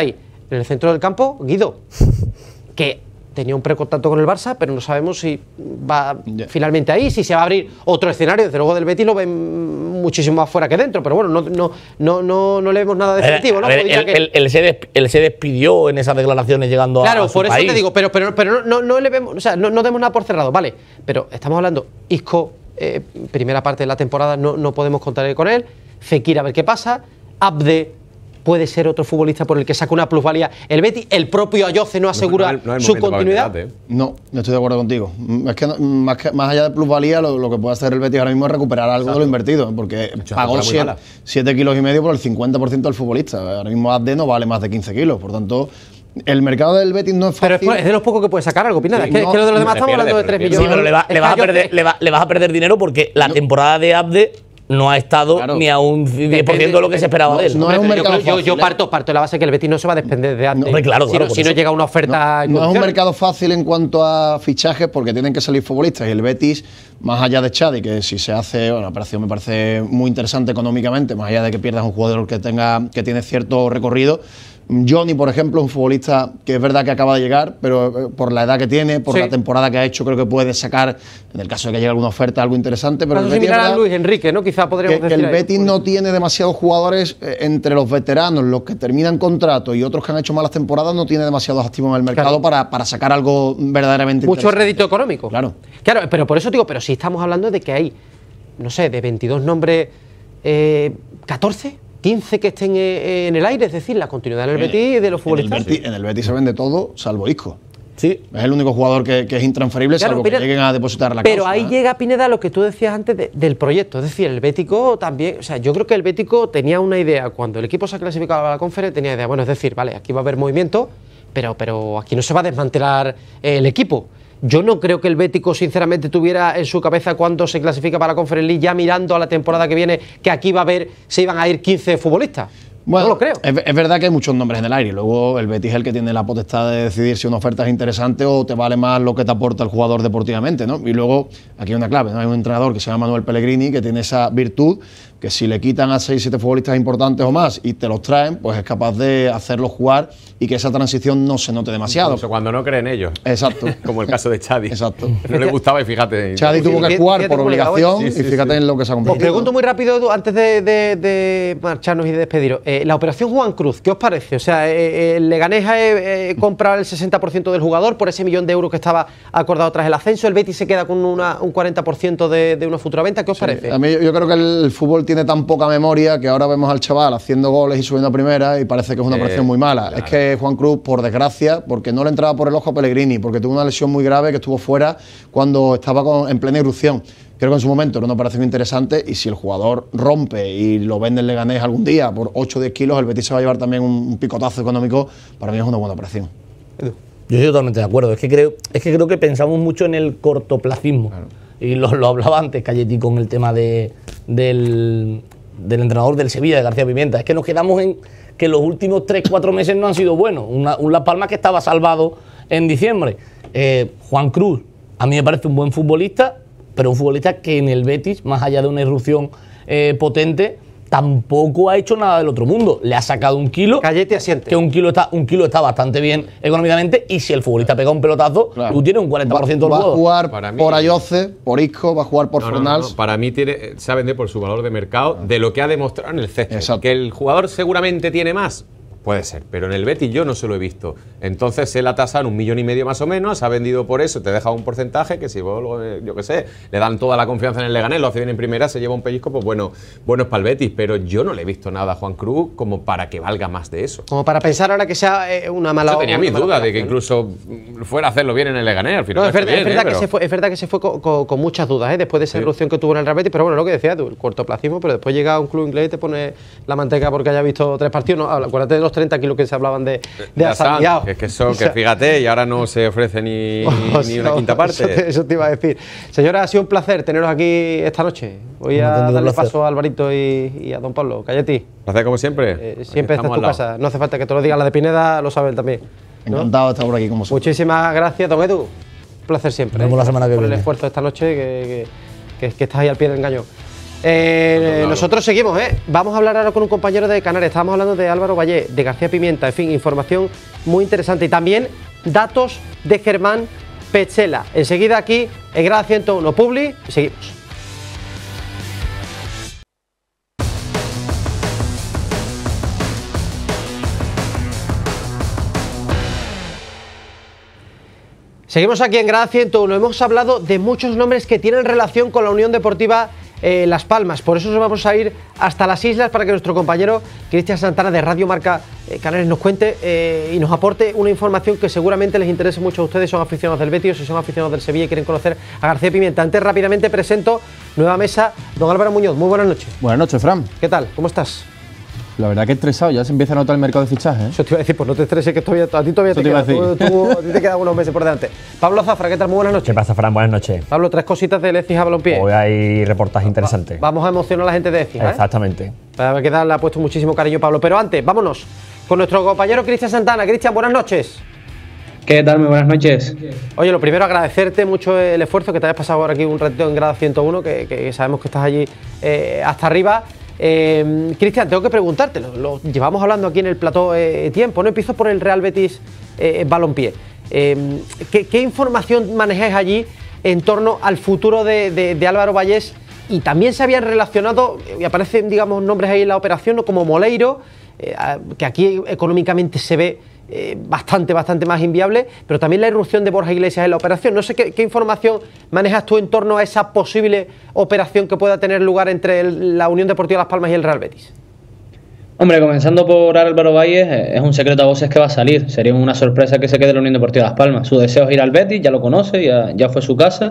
en el centro del campo, Guido, que tenía un precontacto con el Barça, pero no sabemos si va finalmente ahí, si se va a abrir otro escenario. Desde luego del Betis lo ven muchísimo más fuera que dentro, pero bueno, no le vemos nada definitivo, ¿no? Él se despidió en esas declaraciones llegando a su por eso país. te digo, pero no le vemos, o sea, no demos nada por cerrado, vale, pero estamos hablando, Isco, primera parte de la temporada, no podemos contar con él, Fekir a ver qué pasa, Abde puede ser otro futbolista por el que saca una plusvalía el Betis, el propio Ayoce no asegura su continuidad. No estoy de acuerdo contigo. Es que más allá de plusvalía, lo que puede hacer el Betis ahora mismo es recuperar algo de lo invertido, porque pagó 7 kilos y medio por el 50% del futbolista. Ahora mismo Abde no vale más de 15 kilos, por tanto, el mercado del Betis no es fácil. Pero es de los pocos que puede sacar algo, Pineda. Es que lo de los demás estamos hablando de 3 millones. Sí, pero le vas a perder dinero porque la temporada de Abde no ha estado ni a un 10% de lo que se esperaba de él. No es un mercado fácil. Yo parto de la base que el Betis no se va a despender de antes. Si no llega una oferta. No es un mercado fácil en cuanto a fichajes porque tienen que salir futbolistas. Y el Betis, más allá de Xavi, que si se hace una operación me parece muy interesante económicamente, más allá de que pierdas un jugador que tiene cierto recorrido. Johnny, por ejemplo, es un futbolista que es verdad que acaba de llegar, pero por la edad que tiene, por la temporada que ha hecho, creo que puede sacar, en el caso de que llegue alguna oferta, algo interesante. Pero el similar a Luis Enrique, ¿no? Quizá podríamos decir. Que el Betis no tiene demasiados jugadores entre los veteranos, los que terminan contrato y otros que han hecho malas temporadas, no tiene demasiados activos en el mercado para sacar algo verdaderamente mucho interesante. rédito económico. Claro, pero por eso digo, pero si estamos hablando de que hay, no sé, de 22 nombres, 14. 15 que estén en el aire, es decir, la continuidad en el Betis de los futbolistas. En el Betis se vende todo, salvo Isco. Sí. Es el único jugador que es intransferible, salvo que lleguen a depositar la Pero cláusula. ahí llega, Pineda, lo que tú decías antes del proyecto. Es decir, el Bético también, o sea, yo creo que el Bético tenía una idea, cuando el equipo se ha clasificado a la Conference, tenía idea, bueno, es decir, vale, aquí va a haber movimiento, pero aquí no se va a desmantelar el equipo. Yo no creo que el Bético, sinceramente, tuviera en su cabeza cuando se clasifica para la Conference League, ya mirando a la temporada que viene, que aquí se iban a ir 15 futbolistas. Bueno, no lo creo. Es verdad que hay muchos nombres en el aire. Luego el Betis es el que tiene la potestad de decidir si una oferta es interesante o te vale más lo que te aporta el jugador deportivamente, ¿no? Y luego, aquí hay una clave, ¿no? Hay un entrenador que se llama Manuel Pellegrini que tiene esa virtud que si le quitan a 6-7 futbolistas importantes o más y te los traen, pues es capaz de hacerlos jugar y que esa transición no se note demasiado. Incluso cuando no creen ellos. Exacto. Como el caso de Xavi. Exacto. No le gustaba y fíjate. Xavi tuvo que jugar por obligación y fíjate en lo que se ha convertido. Os pregunto muy rápido, Edu, antes de marcharnos y de despediros. La operación Juan Cruz, ¿qué os parece? O sea, el Leganés ha comprado el 60% del jugador por ese millón de euros que estaba acordado tras el ascenso. El Betis se queda con un 40% de una futura venta. ¿Qué os parece? A mí yo creo que el fútbol tiene tan poca memoria que ahora vemos al chaval haciendo goles y subiendo a primera y parece que es una operación muy mala. Claro. Es que Juan Cruz, por desgracia, porque no le entraba por el ojo a Pellegrini, porque tuvo una lesión muy grave que estuvo fuera cuando estaba en plena erupción. Creo que en su momento era una operación interesante y si el jugador rompe y lo vende el Leganés algún día por 8 o 10 kilos, el Betis se va a llevar también un picotazo económico. Para mí es una buena operación. Yo estoy totalmente de acuerdo. Es que creo que pensamos mucho en el cortoplacismo. Claro. Y lo hablaba antes Calletti con el tema del entrenador del Sevilla, de García Pimienta. Es que nos quedamos en que los últimos 3-4 meses no han sido buenos. Un Las Palmas que estaba salvado en diciembre. Juan Cruz, a mí me parece un buen futbolista, pero un futbolista que en el Betis, más allá de una irrupción potente, tampoco ha hecho nada del otro mundo. Le ha sacado un kilo. Calletti asiente. Que un kilo está bastante bien económicamente. Y si el futbolista pega un pelotazo, claro, tú tienes un 40% del juego. Va a jugar por Ayoce, por Isco, va a jugar por Fornals. No. Para mí se ha vendido por su valor de mercado de lo que ha demostrado en el césped. Exacto. Que el jugador seguramente tiene más. Puede ser, pero en el Betis yo no se lo he visto. Entonces se la tasan 1,5 millones más o menos, se ha vendido por eso, te deja un porcentaje que si vos, yo qué sé, le dan toda la confianza en el Leganés, lo hace bien en primera, se lleva un pellizco, pues bueno es para el Betis, pero yo no le he visto nada a Juan Cruz como para que valga más de eso. Como para pensar ahora que sea una mala... Yo tenía mis dudas de que incluso fuera a hacerlo bien en el Leganés, al final. No, es verdad que se fue con muchas dudas, después de esa erupción que tuvo en el Real Betis, pero bueno, lo que decías tú, el cortoplacismo, pero después llega a un club inglés y te pone la manteca porque haya visto 3 partidos, no, acuérdate de los 30 kilos que se hablaban de asalariado. Es que eso, que fíjate, y ahora no se ofrece ni una quinta parte. Eso te iba a decir. Señora, ha sido un placer teneros aquí esta noche. Voy a darle paso a Alvarito y a don Pablo. Calletti. Placer como siempre. Siempre está en tu casa. No hace falta que te lo diga la de Pineda, lo sabe él también, ¿no? Encantado de estar por aquí como siempre. Muchísimas gracias, don Edu. Un placer siempre. Nos vemos la semana que por viene. El esfuerzo de esta noche que estás ahí al pie del engaño. Nosotros seguimos, Vamos a hablar ahora con un compañero de Canarias. Estábamos hablando de Álvaro Vallés, de García Pimienta, en fin, información muy interesante. Y también datos de Germán Pechela. Enseguida aquí, en Grada 101 Publi, y seguimos. Seguimos aquí en Grada 101. Hemos hablado de muchos nombres que tienen relación con la Unión Deportiva Las Palmas. Por eso nos vamos a ir hasta las islas para que nuestro compañero Cristian Santana de Radio Marca Canarias nos cuente y nos aporte una información que seguramente les interese mucho a ustedes. Son aficionados del Betis o si son aficionados del Sevilla y quieren conocer a García Pimienta. Antes rápidamente presento nueva mesa, don Álvaro Muñoz. Muy buenas noches. Buenas noches, Fran. ¿Qué tal? ¿Cómo estás? La verdad que estresado, ya se empieza a notar el mercado de fichaje, ¿eh? Eso te iba a decir, pues no te estreses que a ti todavía te Eso queda. te iba a decir. A ti te quedan unos meses por delante. Pablo Zafra, ¿qué tal? Muy buenas noches. ¿Qué pasa, Fran? Buenas noches. Pablo, 3 cositas de Ecija Balompié. Hoy hay reportaje interesante. Vamos a emocionar a la gente de Ecija, Exactamente. Para ver que le ha puesto muchísimo cariño Pablo. Pero antes, vámonos con nuestro compañero Cristian Santana. Cristian, buenas noches. ¿Qué tal? Muy buenas noches. Oye, lo primero, agradecerte mucho el esfuerzo que te hayas pasado ahora aquí un ratito en Grada 101, que sabemos que estás allí hasta arriba. Cristian, tengo que preguntarte, lo llevamos hablando aquí en el plató tiempo, ¿no? Empiezo por el Real Betis Balompié. ¿Qué información manejáis allí en torno al futuro de Álvaro Vallés? Y también se habían relacionado, y aparecen, digamos, nombres ahí en la operación, ¿no? Como Moleiro, que aquí económicamente se ve bastante más inviable, pero también la irrupción de Borja Iglesias en la operación. No sé qué información manejas tú en torno a esa posible operación que pueda tener lugar entre la Unión Deportiva Las Palmas y el Real Betis. Hombre, comenzando por Álvaro Vallés, es un secreto a voces que va a salir. Sería una sorpresa que se quede la Unión Deportiva Las Palmas. Su deseo es ir al Betis, ya lo conoce, ya fue su casa.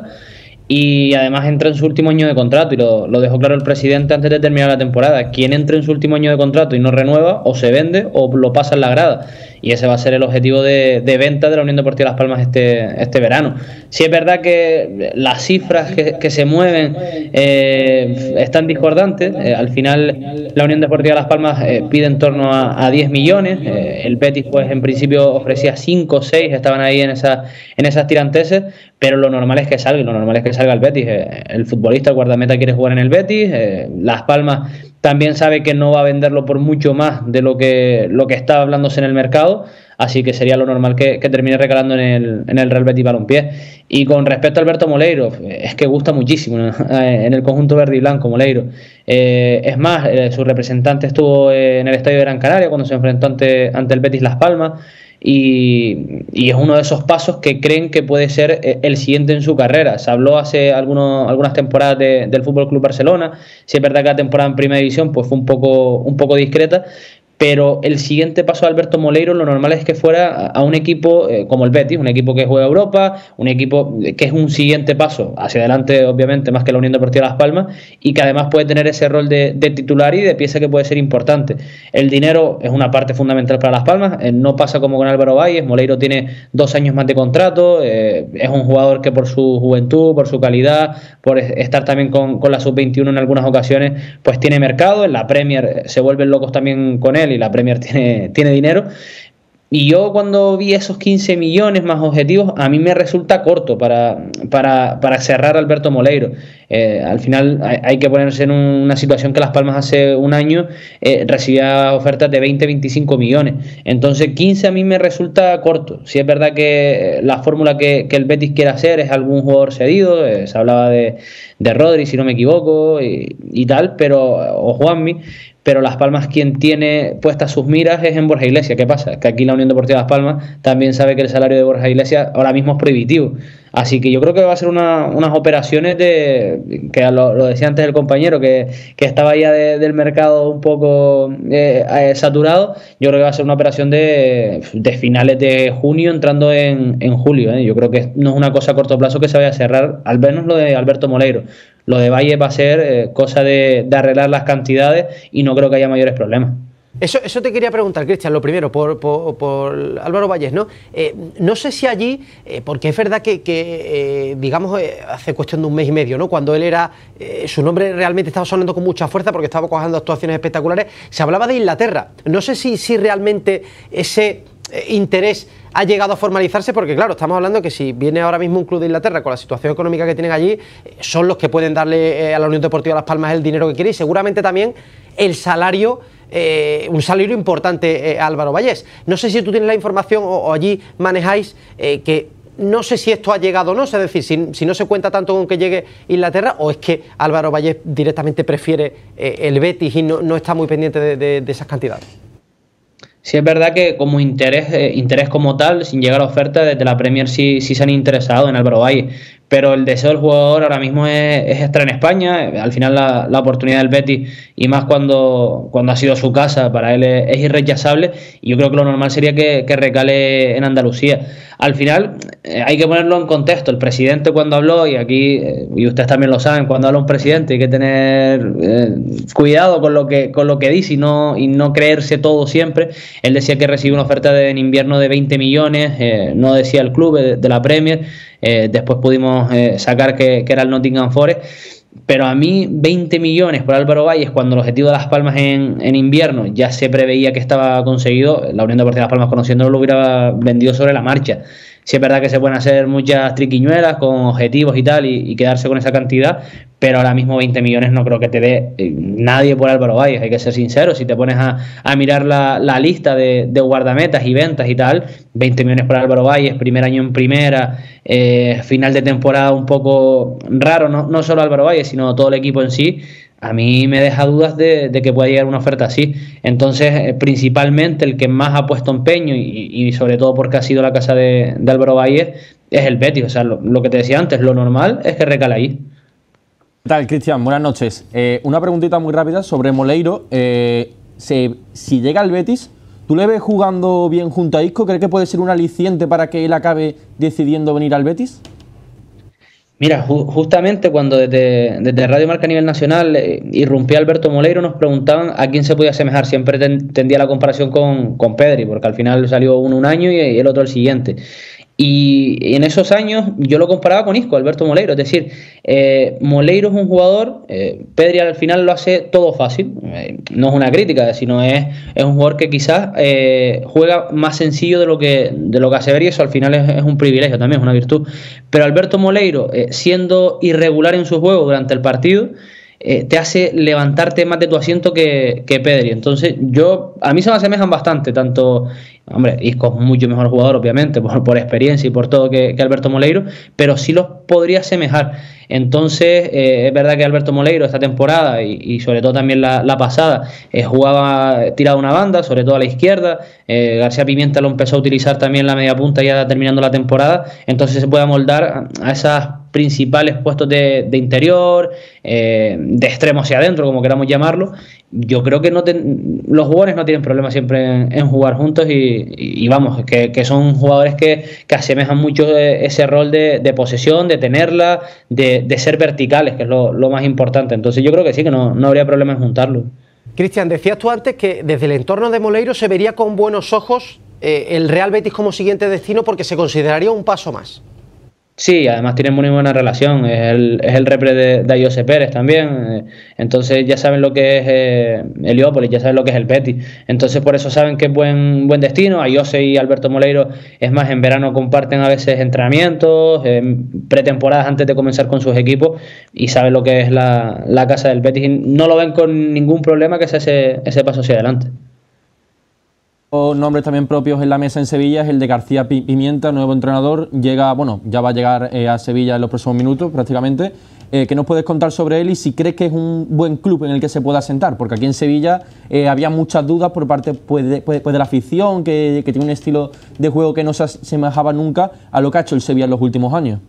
Y además entra en su último año de contrato y lo dejó claro el presidente antes de terminar la temporada. Quien entre en su último año de contrato y no renueva, o se vende o lo pasa en la grada. Y ese va a ser el objetivo de venta de la Unión Deportiva Las Palmas este verano. Sí es verdad que las cifras que se mueven están discordantes. Al final la Unión Deportiva Las Palmas pide en torno a 10 millones. El Betis pues en principio ofrecía 5 o 6, estaban ahí en esas tiranteses. Pero lo normal es que salga, el Betis. El futbolista, el guardameta quiere jugar en el Betis. Las Palmas también sabe que no va a venderlo por mucho más de lo que está hablándose en el mercado, así que sería lo normal que termine recalando en el Real Betis Balompié. Y con respecto a Alberto Moleiro, es que gusta muchísimo, ¿no? En el conjunto verde y blanco Moleiro. Es más, su representante estuvo en el Estadio de Gran Canaria cuando se enfrentó ante el Betis Las Palmas. Y es uno de esos pasos que creen que puede ser el siguiente en su carrera. Se habló hace algunas temporadas del FC Barcelona. Sí es verdad que la temporada en Primera División pues fue un poco discreta, pero el siguiente paso de Alberto Moleiro lo normal es que fuera a un equipo como el Betis, un equipo que juega Europa, un equipo que es un siguiente paso hacia adelante, obviamente, más que la Unión Deportiva Las Palmas, y que además puede tener ese rol de titular y de pieza que puede ser importante. El dinero es una parte fundamental para Las Palmas, no pasa como con Álvaro Vallés. Moleiro tiene 2 años más de contrato, es un jugador que por su juventud, por su calidad, por estar también con la Sub-21 en algunas ocasiones, pues tiene mercado. En la Premier se vuelven locos también con él y la Premier tiene dinero. Y yo cuando vi esos 15 millones más objetivos, a mí me resulta corto para cerrar a Alberto Moleiro. Al final hay que ponerse en una situación que Las Palmas hace un año recibía ofertas de 20-25 millones. Entonces 15 a mí me resulta corto. Sí es verdad que la fórmula que el Betis quiere hacer es algún jugador cedido. Se hablaba de Rodri, si no me equivoco, y tal, o Juanmi. Pero Las Palmas quien tiene puestas sus miras es en Borja Iglesias. ¿Qué pasa? Que aquí la Unión Deportiva Las Palmas también sabe que el salario de Borja Iglesias ahora mismo es prohibitivo. Así que yo creo que va a ser unas operaciones que lo decía antes el compañero, que estaba ya del mercado un poco saturado. Yo creo que va a ser una operación de finales de junio entrando en julio. Yo creo que no es una cosa a corto plazo que se vaya a cerrar, al menos lo de Alberto Moleiro. Lo de Valle va a ser cosa de arreglar las cantidades y no creo que haya mayores problemas. Eso te quería preguntar, Cristian, lo primero, por Álvaro Vallés, ¿no? No sé si allí, porque es verdad que digamos, hace cuestión de un mes y medio, ¿no? Cuando él era, su nombre realmente estaba sonando con mucha fuerza porque estaba cojando actuaciones espectaculares, se hablaba de Inglaterra. No sé si realmente ese interés ha llegado a formalizarse? Porque claro, estamos hablando que si viene ahora mismo un club de Inglaterra con la situación económica que tienen allí, son los que pueden darle a la Unión Deportiva Las Palmas el dinero que quiere y seguramente también el salario, un salario importante a Álvaro Vallés. No sé si tú tienes la información o allí manejáis que no sé si esto ha llegado o no, es decir, si no se cuenta tanto con que llegue Inglaterra o es que Álvaro Vallés directamente prefiere el Betis y no está muy pendiente de esas cantidades. Sí, es verdad que como interés como tal, sin llegar a oferta, desde la Premier sí se han interesado en Álvaro Valle, pero el deseo del jugador ahora mismo es estar en España. Al final la oportunidad del Betis, y más cuando ha sido su casa, para él es irrechazable, y yo creo que lo normal sería que recale en Andalucía. Al final hay que ponerlo en contexto. El presidente cuando habló, y aquí, y ustedes también lo saben, cuando habla un presidente hay que tener cuidado con lo que dice y no creerse todo siempre. Él decía que recibió una oferta en invierno de 20 millones, no decía el club de la Premier, después pudimos sacar que era el Nottingham Forest. Pero a mí 20 millones por Álvaro Valles, cuando el objetivo de Las Palmas en invierno ya se preveía que estaba conseguido, la Unión Deportiva Las Palmas, conociéndolo, lo hubiera vendido sobre la marcha. Sí es verdad que se pueden hacer muchas triquiñuelas con objetivos y tal y quedarse con esa cantidad, pero ahora mismo 20 millones no creo que te dé nadie por Álvaro Valles, hay que ser sincero. Si te pones a mirar la lista de guardametas y ventas y tal, 20 millones por Álvaro Valles, primer año en primera, final de temporada un poco raro, no solo Álvaro Valles, sino todo el equipo en sí. A mí me deja dudas de que pueda llegar una oferta así. Entonces, principalmente el que más ha puesto empeño y sobre todo porque ha sido la casa de Álvaro Valles es el Betis. O sea, lo que te decía antes, lo normal es que recala ahí. ¿Qué tal, Cristian? Buenas noches. Una preguntita muy rápida sobre Moleiro. Si llega al Betis, ¿tú le ves jugando bien junto a Isco? ¿Crees que puede ser un aliciente para que él acabe decidiendo venir al Betis? Mira, justamente cuando desde Radio Marca a nivel nacional irrumpía Alberto Moleiro, nos preguntaban a quién se podía asemejar. Siempre tendía la comparación con Pedri, porque al final salió uno un año y el otro el siguiente. Y en esos años yo lo comparaba con Isco, Alberto Moleiro. Es decir, Moleiro es un jugador, Pedri al final lo hace todo fácil. No es una crítica, sino es un jugador que quizás juega más sencillo de lo que hace ver, y eso al final es un privilegio también, es una virtud. Pero Alberto Moleiro, siendo irregular en su juego durante el partido, te hace levantarte más de tu asiento que Pedri. Entonces a mí se me asemejan bastante, tanto, hombre, Isco es mucho mejor jugador obviamente por experiencia y por todo que Alberto Moleiro, pero sí los podría asemejar. Entonces es verdad que Alberto Moleiro esta temporada y sobre todo también la pasada jugaba tirado a una banda, sobre todo a la izquierda. García Pimienta lo empezó a utilizar también la media punta ya terminando la temporada, entonces se puede amoldar a esas principales puestos de interior, de extremo hacia adentro, como queramos llamarlo. Yo creo que los jugadores no tienen problema siempre en jugar juntos y vamos, que son jugadores que asemejan mucho ese rol de posesión, de tenerla, de ser verticales, que es lo más importante. Entonces yo creo que sí, que no habría problema en juntarlo. Cristian, decías tú antes que desde el entorno de Moleiro se vería con buenos ojos el Real Betis como siguiente destino porque se consideraría un paso más. Sí, además tienen muy buena relación, es el repre de Ayose Pérez también, entonces ya saben lo que es Heliópolis, ya saben lo que es el Betis, entonces por eso saben que es buen destino. Ayose y Alberto Moleiro, es más, en verano comparten a veces entrenamientos, pretemporadas antes de comenzar con sus equipos, y saben lo que es la casa del Betis y no lo ven con ningún problema que sea ese paso hacia adelante. Nombres también propios en la mesa en Sevilla es el de García Pimienta, nuevo entrenador. Ya va a llegar a Sevilla en los próximos minutos prácticamente. ¿Qué nos puedes contar sobre él y si crees que es un buen club en el que se pueda asentar? Porque aquí en Sevilla había muchas dudas por parte de la afición, que tiene un estilo de juego que no se asemejaba nunca a lo que ha hecho el Sevilla en los últimos años.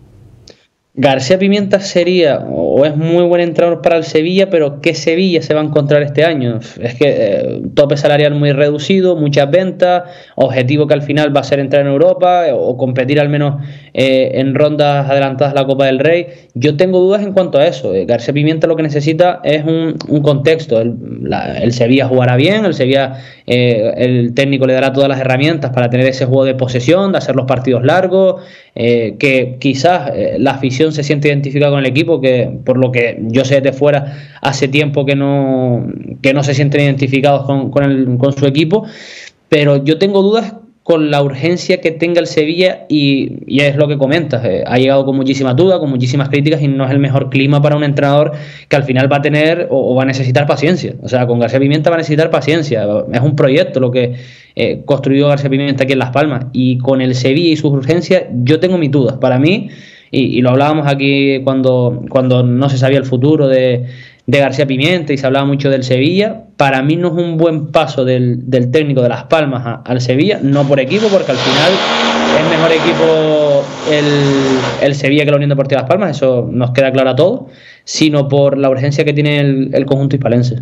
García Pimienta sería o es muy buen entrenador para el Sevilla, pero ¿qué Sevilla se va a encontrar este año? Es que tope salarial muy reducido, muchas ventas, objetivo que al final va a ser entrar en Europa o competir al menos en rondas adelantadas a la Copa del Rey. Yo tengo dudas en cuanto a eso. García Pimienta lo que necesita es un contexto. El Sevilla jugará bien, el Sevilla, el técnico le dará todas las herramientas para tener ese juego de posesión, de hacer los partidos largos, que quizás la afición se siente identificada con el equipo, que por lo que yo sé de fuera hace tiempo que no se sienten identificados con su equipo, pero yo tengo dudas con la urgencia que tenga el Sevilla y es lo que comentas, ha llegado con muchísimas dudas, con muchísimas críticas y no es el mejor clima para un entrenador que al final va a tener o va a necesitar paciencia. O sea, con García Pimienta va a necesitar paciencia, es un proyecto lo que construyó García Pimienta aquí en Las Palmas, y con el Sevilla y sus urgencias yo tengo mis dudas. Para mí, y lo hablábamos aquí cuando no se sabía el futuro de García Pimienta y se hablaba mucho del Sevilla, para mí no es un buen paso del técnico de Las Palmas al Sevilla, no por equipo, porque al final es mejor equipo el Sevilla que la Unión Deportiva Las Palmas, eso nos queda claro a todos, sino por la urgencia que tiene el conjunto hispalense.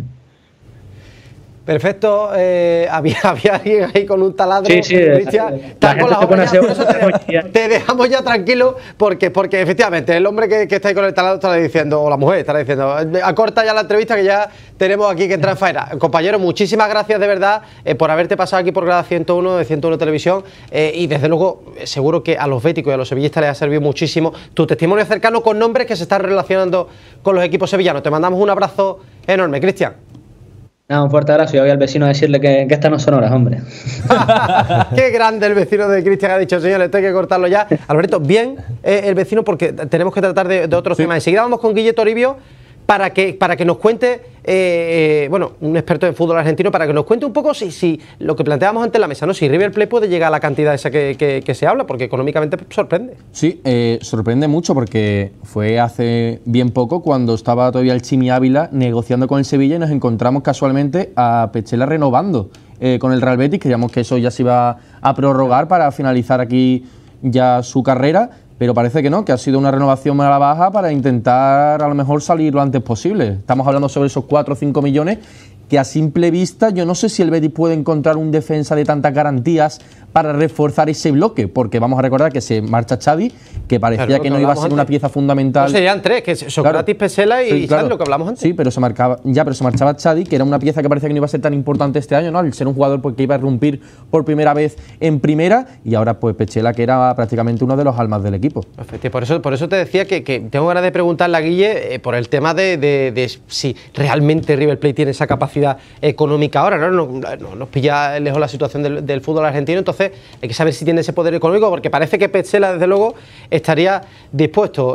Perfecto, había alguien ahí con un taladro. Sí, Cristian, está con las obras ya, por eso te dejamos ya tranquilo, porque efectivamente el hombre que está ahí con el taladro estará diciendo, o la mujer estará diciendo, acorta ya la entrevista que ya tenemos aquí que entrar en faena. Compañero, muchísimas gracias de verdad por haberte pasado aquí por Grada 101 de 101 Televisión, y desde luego seguro que a los béticos y a los sevillistas les ha servido muchísimo tu testimonio cercano con nombres que se están relacionando con los equipos sevillanos. Te mandamos un abrazo enorme, Cristian. Un fuerte abrazo y voy al vecino a decirle que estas no son horas, hombre. Qué grande el vecino de Cristian, ha dicho, señores, esto hay que cortarlo ya. Alberto, bien el vecino, porque tenemos que tratar de otros temas. Enseguida vamos con Guille Toribio para que nos cuente, bueno, un experto en fútbol argentino, para que nos cuente un poco si lo que planteábamos antes en la mesa, ¿no? Si River Plate puede llegar a la cantidad esa que se habla, porque económicamente sorprende. Sí, sorprende mucho porque fue hace bien poco cuando estaba todavía el Chimi Ávila negociando con el Sevilla y nos encontramos casualmente a Petzela renovando con el Real Betis. Creíamos que eso ya se iba a prorrogar para finalizar aquí ya su carrera, pero parece que no, que ha sido una renovación a la baja para intentar a lo mejor salir lo antes posible. Estamos hablando sobre esos 4 o 5 millones que a simple vista yo no sé si el Betis puede encontrar un defensa de tantas garantías para reforzar ese bloque, porque vamos a recordar que se marcha Xavi, que parecía claro, que no iba a ser una pieza fundamental. No serían tres, que Socrates, claro, Petzela y sí, claro, lo que hablamos antes. Sí, pero se marchaba Xavi, que era una pieza que parecía que no iba a ser tan importante este año, ¿no? Al ser un jugador que iba a irrumpir por primera vez en primera, y ahora pues Petzela, que era prácticamente uno de los almas del equipo. Por eso te decía que tengo ganas de preguntarle a Guille por el tema de si realmente River Plate tiene esa capacidad económica ahora, ¿no? Nos pilla lejos la situación del fútbol argentino, entonces hay que saber si tiene ese poder económico, porque parece que Petzela, desde luego, estaría dispuesto.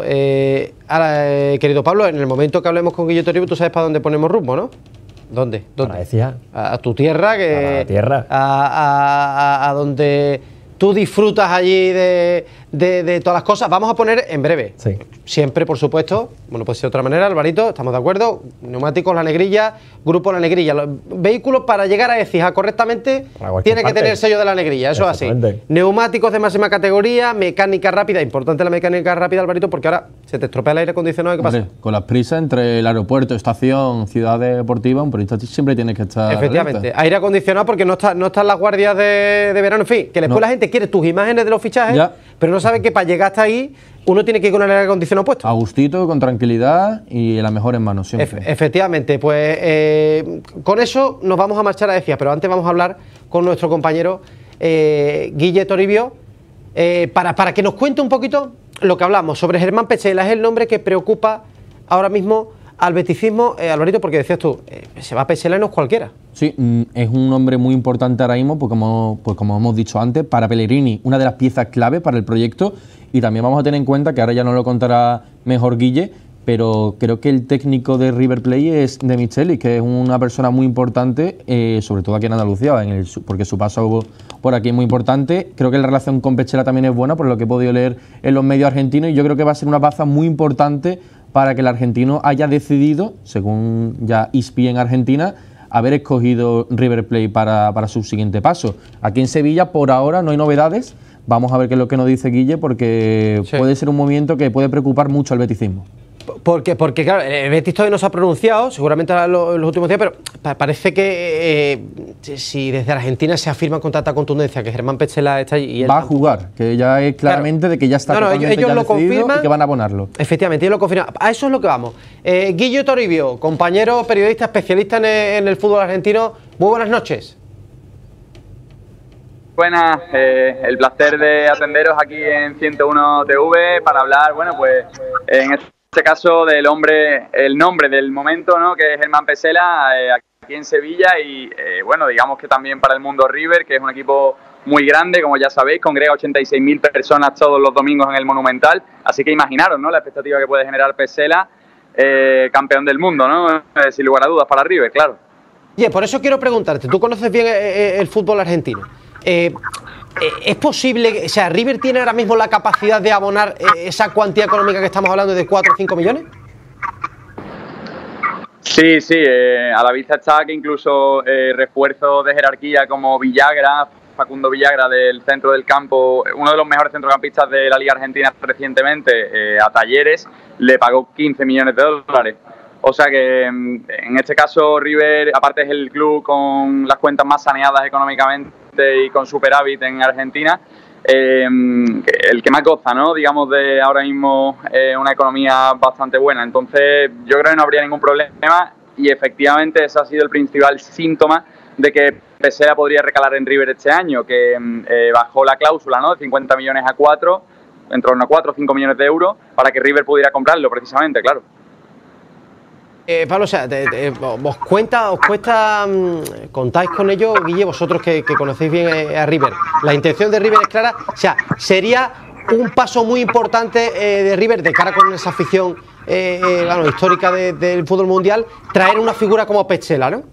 Querido Pablo, en el momento que hablemos con Guille Toribio, tú sabes para dónde ponemos rumbo, ¿no? ¿Dónde? Para Ecija. A tu tierra, que a la tierra. A donde tú disfrutas allí de todas las cosas. Vamos a poner en breve. Sí. Siempre, por supuesto, bueno, puede ser de otra manera, Alvarito, estamos de acuerdo. Neumáticos La Negrilla, Grupo La Negrilla. Los vehículos para llegar a Écija correctamente tiene que tener sello de La Negrilla, eso es así. Neumáticos de máxima categoría, mecánica rápida, importante la mecánica rápida, Alvarito, porque ahora se te estropea el aire acondicionado. ¿Qué pasa? Con las prisas entre el aeropuerto, estación, ciudad deportiva, un periodista siempre tiene que estar. Efectivamente, alerta. Aire acondicionado porque no están las guardias de verano, en fin, que después la gente quiere tus imágenes de los fichajes, pero no sabe que para llegar hasta ahí uno tiene que ir con el aire acondicionado puesto. A gustito, con tranquilidad y en las mejores manos siempre. Efectivamente, pues con eso nos vamos a marchar a Écija, pero antes vamos a hablar con nuestro compañero Guille Toribio para que nos cuente un poquito lo que hablamos sobre Germán Petzela. Es el nombre que preocupa ahora mismo al beticismo, Alvarito, porque decías tú, se va Petzela y no es cualquiera. Sí, es un nombre muy importante ahora mismo, pues como hemos dicho antes, para Pellegrini, una de las piezas clave para el proyecto, y también vamos a tener en cuenta, que ahora ya nos lo contará mejor Guille, pero creo que el técnico de River Plate es De Michelis, que es una persona muy importante, sobre todo aquí en Andalucía, porque su paso por aquí es muy importante. Creo que la relación con Petzela también es buena, por lo que he podido leer en los medios argentinos, y yo creo que va a ser una baza muy importante para que el argentino haya decidido, según ya ESPN en Argentina, haber escogido River Plate para su siguiente paso. Aquí en Sevilla, por ahora, no hay novedades. Vamos a ver qué es lo que nos dice Guille, porque puede ser un movimiento que puede preocupar mucho al beticismo. Porque claro, el Betis todavía no se ha pronunciado, seguramente en los últimos días, pero parece que si desde Argentina se afirma con tanta contundencia que Germán Petzela está allí y va a jugar, que ya es claramente de que ya está totalmente ellos ya lo confirman y que van a ponerlo. Efectivamente, ellos lo confirman. A eso es lo que vamos. Guille Toribio, compañero periodista especialista en el fútbol argentino, muy buenas noches. Buenas, el placer de atenderos aquí en 101 TV para hablar, bueno, pues en este caso el nombre del momento, ¿no?, que es Germán Petzela, aquí en Sevilla y bueno, digamos que también para el mundo River, que es un equipo muy grande, como ya sabéis, congrega 86.000 personas todos los domingos en el Monumental, así que imaginaros, ¿no?, la expectativa que puede generar Pesela, campeón del mundo, ¿no?, sin lugar a dudas para River, claro. Oye, por eso quiero preguntarte, tú conoces bien el fútbol argentino. ¿Es posible, o sea, River tiene ahora mismo la capacidad de abonar esa cuantía económica que estamos hablando de 4 o 5 millones? Sí, a la vista está que incluso refuerzos de jerarquía como Villagra, Facundo Villagra del centro del campo, uno de los mejores centrocampistas de la Liga Argentina recientemente, a Talleres, le pagó 15 millones de dólares. O sea que en este caso River, aparte es el club con las cuentas más saneadas económicamente y con superávit en Argentina, el que más goza, ¿no?, digamos, de ahora mismo una economía bastante buena. Entonces yo creo que no habría ningún problema y efectivamente ese ha sido el principal síntoma de que Pesela podría recalar en River este año, que bajó la cláusula, ¿no?, de 50 millones a 4, en torno a 4 o 5 millones de euros, para que River pudiera comprarlo precisamente, claro. Pablo, o sea, ¿os cuesta, contáis con ello, Guille, vosotros que conocéis bien a River? La intención de River es clara, o sea, sería un paso muy importante de River de cara con esa afición histórica del fútbol mundial, traer una figura como Pesela, ¿no?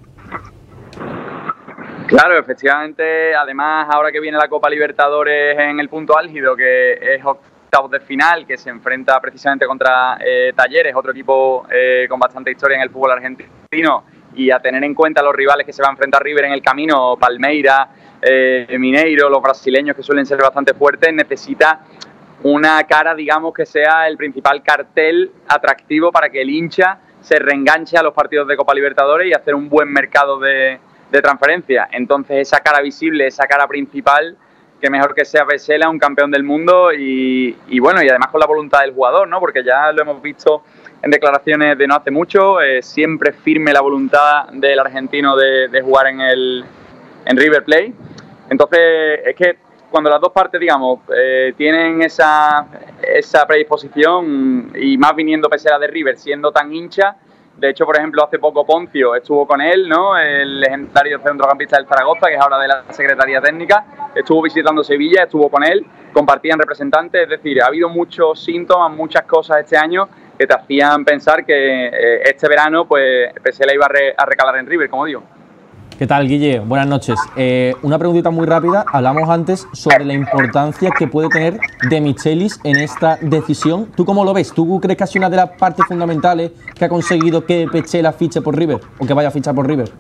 Claro, efectivamente, además ahora que viene la Copa Libertadores en el punto álgido, que es octavos de final, que se enfrenta precisamente contra Talleres, otro equipo con bastante historia en el fútbol argentino, y a tener en cuenta los rivales que se va a enfrentar River en el camino, Palmeiras, Mineiro, los brasileños que suelen ser bastante fuertes, necesita una cara, digamos, que sea el principal cartel atractivo para que el hincha se reenganche a los partidos de Copa Libertadores y hacer un buen mercado de transferencia. Entonces esa cara visible, esa cara principal, que mejor que sea Pesela, un campeón del mundo y bueno, y además con la voluntad del jugador, ¿no?, porque ya lo hemos visto en declaraciones de no hace mucho, siempre firme la voluntad del argentino de jugar en River Plate. Entonces es que cuando las dos partes, digamos, tienen esa predisposición, y más viniendo Pesela de River siendo tan hincha. De hecho, por ejemplo, hace poco Poncio estuvo con él, ¿no?, el legendario centrocampista del Zaragoza, que es ahora de la Secretaría Técnica, estuvo visitando Sevilla, estuvo con él, compartían representantes, es decir, ha habido muchos síntomas, muchas cosas este año que te hacían pensar que este verano pues Pesela iba a recalar en River, como digo. ¿Qué tal, Guille? Buenas noches. Una preguntita muy rápida. Hablamos antes sobre la importancia que puede tener De Michelis en esta decisión. ¿Tú cómo lo ves? ¿Tú crees que ha sido una de las partes fundamentales que ha conseguido que Pesela fiche por River o que vaya a fichar por River?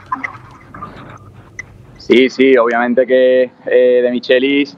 Sí, obviamente que De Michelis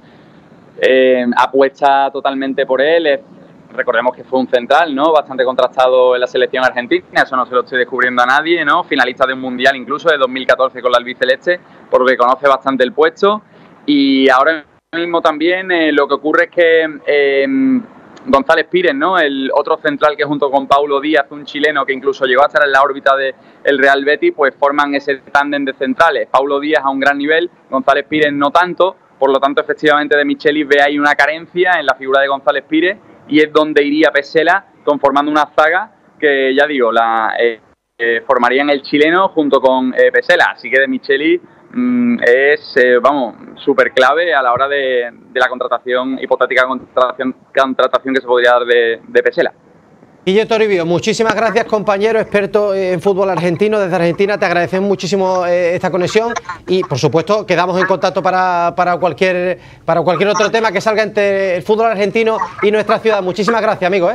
apuesta totalmente por él. Recordemos que fue un central, ¿no?, bastante contrastado en la selección argentina, eso no se lo estoy descubriendo a nadie, ¿no?, finalista de un mundial incluso de 2014 con la albiceleste, por lo que conoce bastante el puesto. Y ahora mismo también lo que ocurre es que González Pires, ¿no?, el otro central que junto con Paulo Díaz, un chileno que incluso llegó a estar en la órbita del Real Betis, pues forman ese tándem de centrales. Paulo Díaz a un gran nivel, González Pires no tanto, por lo tanto efectivamente De Michelis ve ahí una carencia en la figura de González Pires, y es donde iría Pesela conformando una zaga que, ya digo, formarían el chileno junto con Pesela. Así que De Michelis es, súper clave a la hora de la contratación, hipotética contratación que se podría dar de Pesela. Guille Toribio, muchísimas gracias, compañero, experto en fútbol argentino. Desde Argentina te agradecemos muchísimo esta conexión y, por supuesto, quedamos en contacto para cualquier otro tema que salga entre el fútbol argentino y nuestra ciudad. Muchísimas gracias, amigo.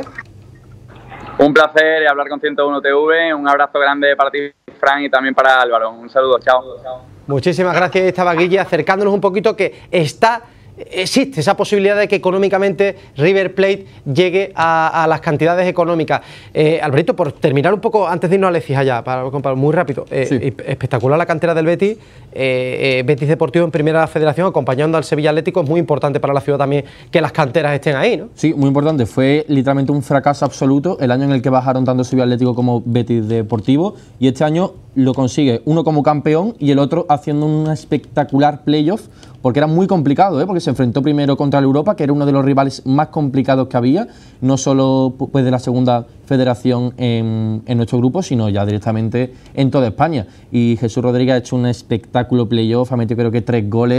Un placer hablar con 101 TV. Un abrazo grande para ti, Fran, y también para Álvaro. Un saludo, chao. Muchísimas gracias. Estaba Guille acercándonos un poquito que existe esa posibilidad de que económicamente River Plate llegue a las cantidades económicas. Alberto, por terminar un poco, antes de irnos a Lecija ya, muy rápido, sí. Espectacular la cantera del Betis, Betis Deportivo en Primera Federación, acompañando al Sevilla Atlético. Es muy importante para la ciudad también que las canteras estén ahí, ¿no? Sí, muy importante. Fue literalmente un fracaso absoluto el año en el que bajaron tanto Sevilla Atlético como Betis Deportivo, y este año lo consigue uno como campeón y el otro haciendo un espectacular playoff, porque era muy complicado, porque se enfrentó primero contra el Europa, que era uno de los rivales más complicados que había, no solo pues de la segunda federación en nuestro grupo, sino ya directamente en toda España. Y Jesús Rodríguez ha hecho un espectáculo playoff, ha metido creo que 3 goles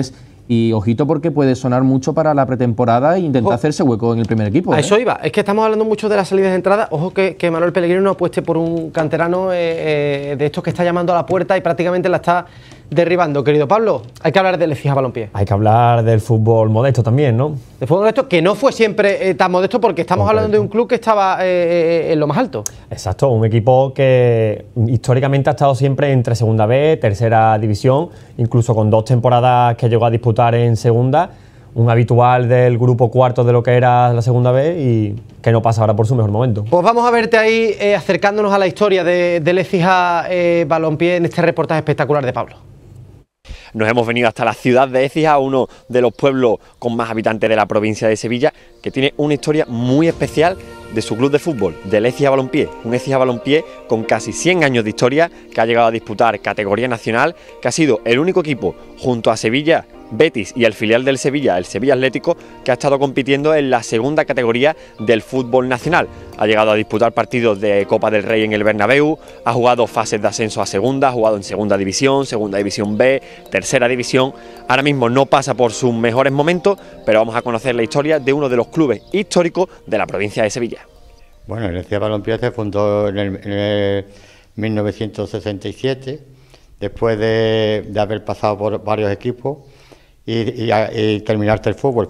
Y ojito porque puede sonar mucho para la pretemporada e intentar hacerse hueco en el primer equipo. A eso iba. Es que estamos hablando mucho de las salidas de entrada. Ojo que Manuel Pellegrino no apueste por un canterano de estos que está llamando a la puerta y prácticamente la está derribando. Querido Pablo, hay que hablar del Écija Balompié. Hay que hablar del fútbol modesto también, ¿no? De fútbol modesto, que no fue siempre tan modesto porque estamos hablando de un club que estaba en lo más alto. Exacto, un equipo que históricamente ha estado siempre entre Segunda B, Tercera División, incluso con 2 temporadas que llegó a disputar en Segunda, un habitual del grupo cuarto de lo que era la Segunda B y que no pasa ahora por su mejor momento. Pues vamos a verte ahí acercándonos a la historia del Écija Balompié en este reportaje espectacular de Pablo. Nos hemos venido hasta la ciudad de Écija, uno de los pueblos con más habitantes de la provincia de Sevilla, que tiene una historia muy especial de su club de fútbol, del Écija Balompié. Un Écija Balompié con casi 100 años de historia, que ha llegado a disputar categoría nacional, que ha sido el único equipo, junto a Sevilla, Betis y el filial del Sevilla, el Sevilla Atlético, que ha estado compitiendo en la segunda categoría del fútbol nacional. Ha llegado a disputar partidos de Copa del Rey en el Bernabéu, ha jugado fases de ascenso a segunda, ha jugado en Segunda División B, Tercera División. Ahora mismo no pasa por sus mejores momentos, pero vamos a conocer la historia de uno de los clubes históricos de la provincia de Sevilla. Bueno, el Écija Balompié se fundó en el 1967, después de haber pasado por varios equipos y terminarse el fútbol.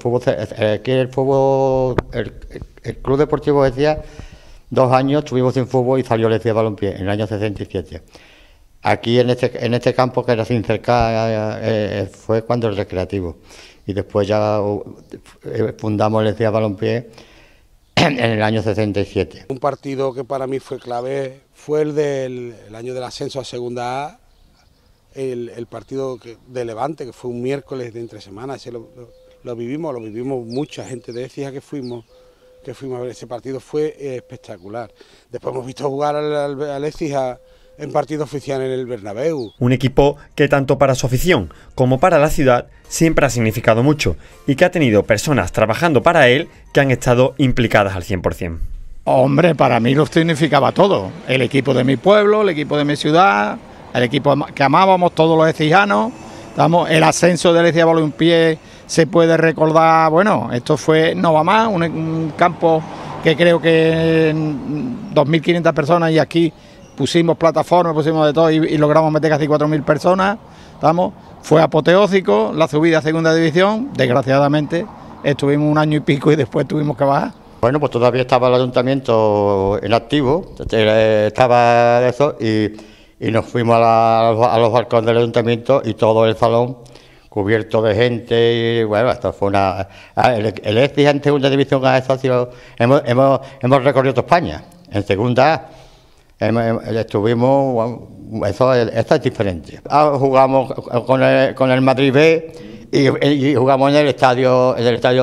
El Club Deportivo Écija, 2 años estuvimos sin fútbol y salió el Écija Balompié en el año 67. Aquí en este campo que era sin cercar fue cuando el Recreativo. Y después ya fundamos el Écija Balompié en el año 67. Un partido que para mí fue clave fue el del año del ascenso a Segunda A, el partido de Levante, que fue un miércoles de entre semana. Ese lo vivimos mucha gente de Écija que fuimos a ver ese partido, fue espectacular. Después hemos visto jugar al Écija en partido oficial en el Bernabéu. Un equipo que tanto para su afición como para la ciudad siempre ha significado mucho y que ha tenido personas trabajando para él que han estado implicadas al 100%. Hombre, para mí lo significaba todo. El equipo de mi pueblo, el equipo de mi ciudad, el equipo que amábamos todos los ecijanos. El ascenso del Écija Balompié se puede recordar, bueno, esto fue no va más, un campo que creo que 2.500 personas y aquí pusimos plataformas, pusimos de todo y logramos meter casi 4.000 personas. Fue apoteósico la subida a Segunda División, desgraciadamente estuvimos 1 año y pico y después tuvimos que bajar. Bueno, pues todavía estaba el ayuntamiento en activo, estaba eso y nos fuimos a los balcones del ayuntamiento y todo el salón cubierto de gente y bueno, esto fue el Écija en Segunda División A, eso ha sido, hemos recorrido toda España. En Segunda A estuvimos, esto es diferente. Jugamos con el Madrid B y jugamos en el estadio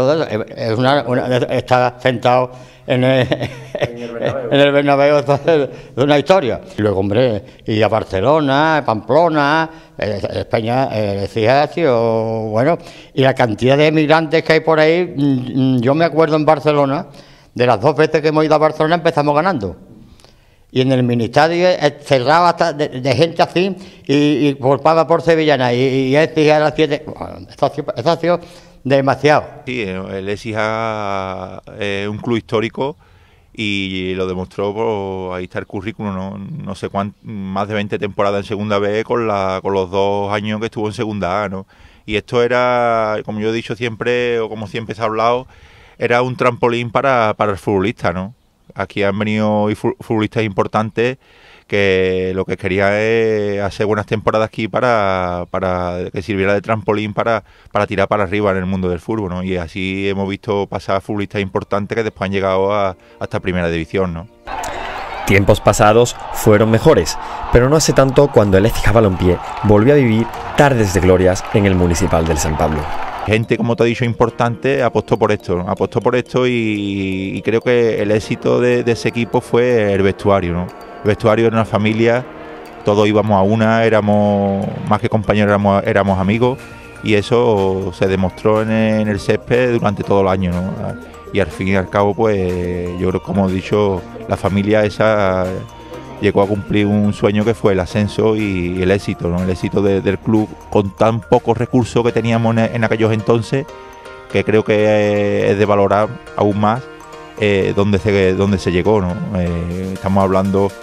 está sentado en el Bernabéu, es una historia. Y luego, hombre, y a Barcelona, Pamplona, España, Écija ha sido bueno. Y la cantidad de emigrantes que hay por ahí, yo me acuerdo en Barcelona, de las 2 veces que hemos ido a Barcelona empezamos ganando. Y en el ministario cerraba hasta de gente así y golpeaba por sevillana y Écija a las 7. Bueno, eso ha sido demasiado. Sí, el Écija es un club histórico y lo demostró, ahí está el currículum, no sé cuánto, más de 20 temporadas en Segunda B con los 2 años que estuvo en Segunda A, ¿no? Y esto era, como yo he dicho siempre, o como siempre se ha hablado, era un trampolín para el futbolista, ¿no? Aquí han venido futbolistas importantes que lo que querían es hacer buenas temporadas aquí para que sirviera de trampolín para tirar para arriba en el mundo del fútbol, ¿no? Y así hemos visto pasar futbolistas importantes que después han llegado hasta Primera División, ¿no? Tiempos pasados fueron mejores, pero no hace tanto cuando el Écija Balompié volvió a vivir tardes de glorias en el Municipal del San Pablo. Gente, como te he dicho, importante, apostó por esto y creo que el éxito de ese equipo fue el vestuario, ¿no? El vestuario era una familia, todos íbamos a una, éramos más que compañeros, éramos amigos y eso se demostró en el césped durante todo el año, ¿no? Y al fin y al cabo, pues yo creo, como he dicho, la familia esa llegó a cumplir un sueño que fue el ascenso y el éxito, ¿no? El éxito del club con tan pocos recursos que teníamos en aquellos entonces, que creo que es de valorar aún más dónde se llegó, ¿no? Estamos hablando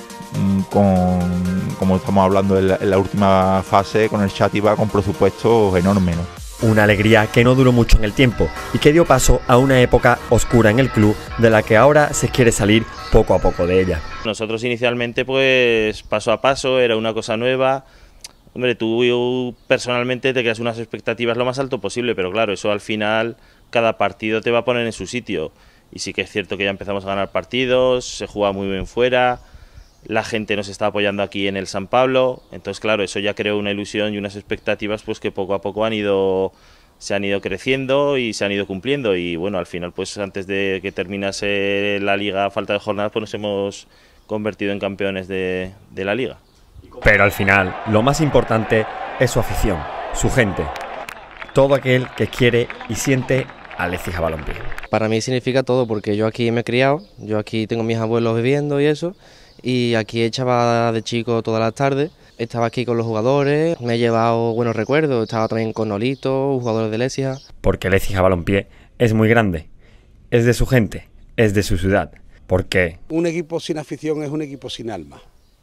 como estamos hablando en la última fase con el Xàtiva, con presupuestos enormes, ¿no? Una alegría que no duró mucho en el tiempo y que dio paso a una época oscura en el club de la que ahora se quiere salir poco a poco de ella. Nosotros inicialmente, pues paso a paso, era una cosa nueva. Hombre, tú personalmente te creas unas expectativas lo más alto posible, pero claro, eso al final cada partido te va a poner en su sitio. Y sí que es cierto que ya empezamos a ganar partidos, se juega muy bien fuera, la gente nos está apoyando aquí en el San Pablo, entonces claro, eso ya creó una ilusión y unas expectativas pues que poco a poco se han ido creciendo y se han ido cumpliendo, y bueno, al final pues antes de que terminase la liga a falta de jornadas pues nos hemos convertido en campeones de la liga. Pero al final lo más importante es su afición, su gente, todo aquel que quiere y siente al Écija Balompié. Para mí significa todo, porque yo aquí me he criado, yo aquí tengo mis abuelos viviendo y eso, y aquí echaba de chico todas las tardes, estaba aquí con los jugadores, me he llevado buenos recuerdos, estaba también con Nolito, jugadores del Écija. Porque el Écija Balompié es muy grande, es de su gente, es de su ciudad, porque un equipo sin afición es un equipo sin alma.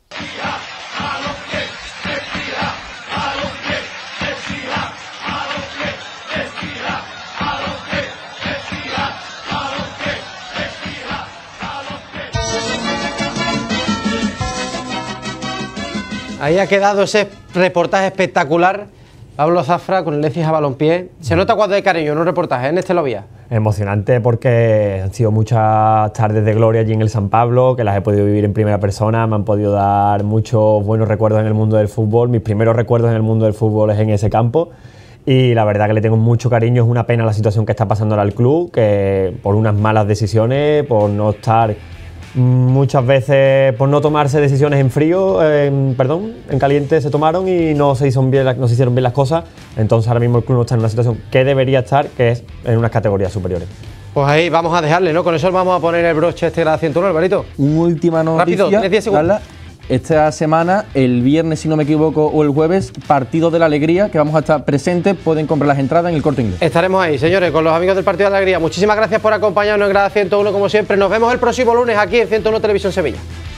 Ahí ha quedado ese reportaje espectacular, Pablo Zafra con el Écija Balompié. Se nota cuando hay cariño en un reportaje, en este lo había. Emocionante porque han sido muchas tardes de gloria allí en el San Pablo, que las he podido vivir en primera persona, me han podido dar muchos buenos recuerdos en el mundo del fútbol. Mis primeros recuerdos en el mundo del fútbol es en ese campo y la verdad que le tengo mucho cariño. Es una pena la situación que está pasando ahora al club, que por unas malas decisiones, por no estar muchas veces, por no tomarse decisiones en frío, en caliente se tomaron y no se hicieron bien las cosas. Entonces ahora mismo el club no está en una situación que debería estar, que es en unas categorías superiores. Pues ahí vamos a dejarle, ¿no? Con eso vamos a poner el broche de la 101, Alvarito. Última noticia. Rápido, 10 segundos. Esta semana, el viernes, si no me equivoco, o el jueves, Partido de la Alegría, que vamos a estar presentes. Pueden comprar las entradas en el Corte Inglés. Estaremos ahí, señores, con los amigos del Partido de la Alegría. Muchísimas gracias por acompañarnos en Grada 101, como siempre. Nos vemos el próximo lunes aquí en 101 Televisión Sevilla.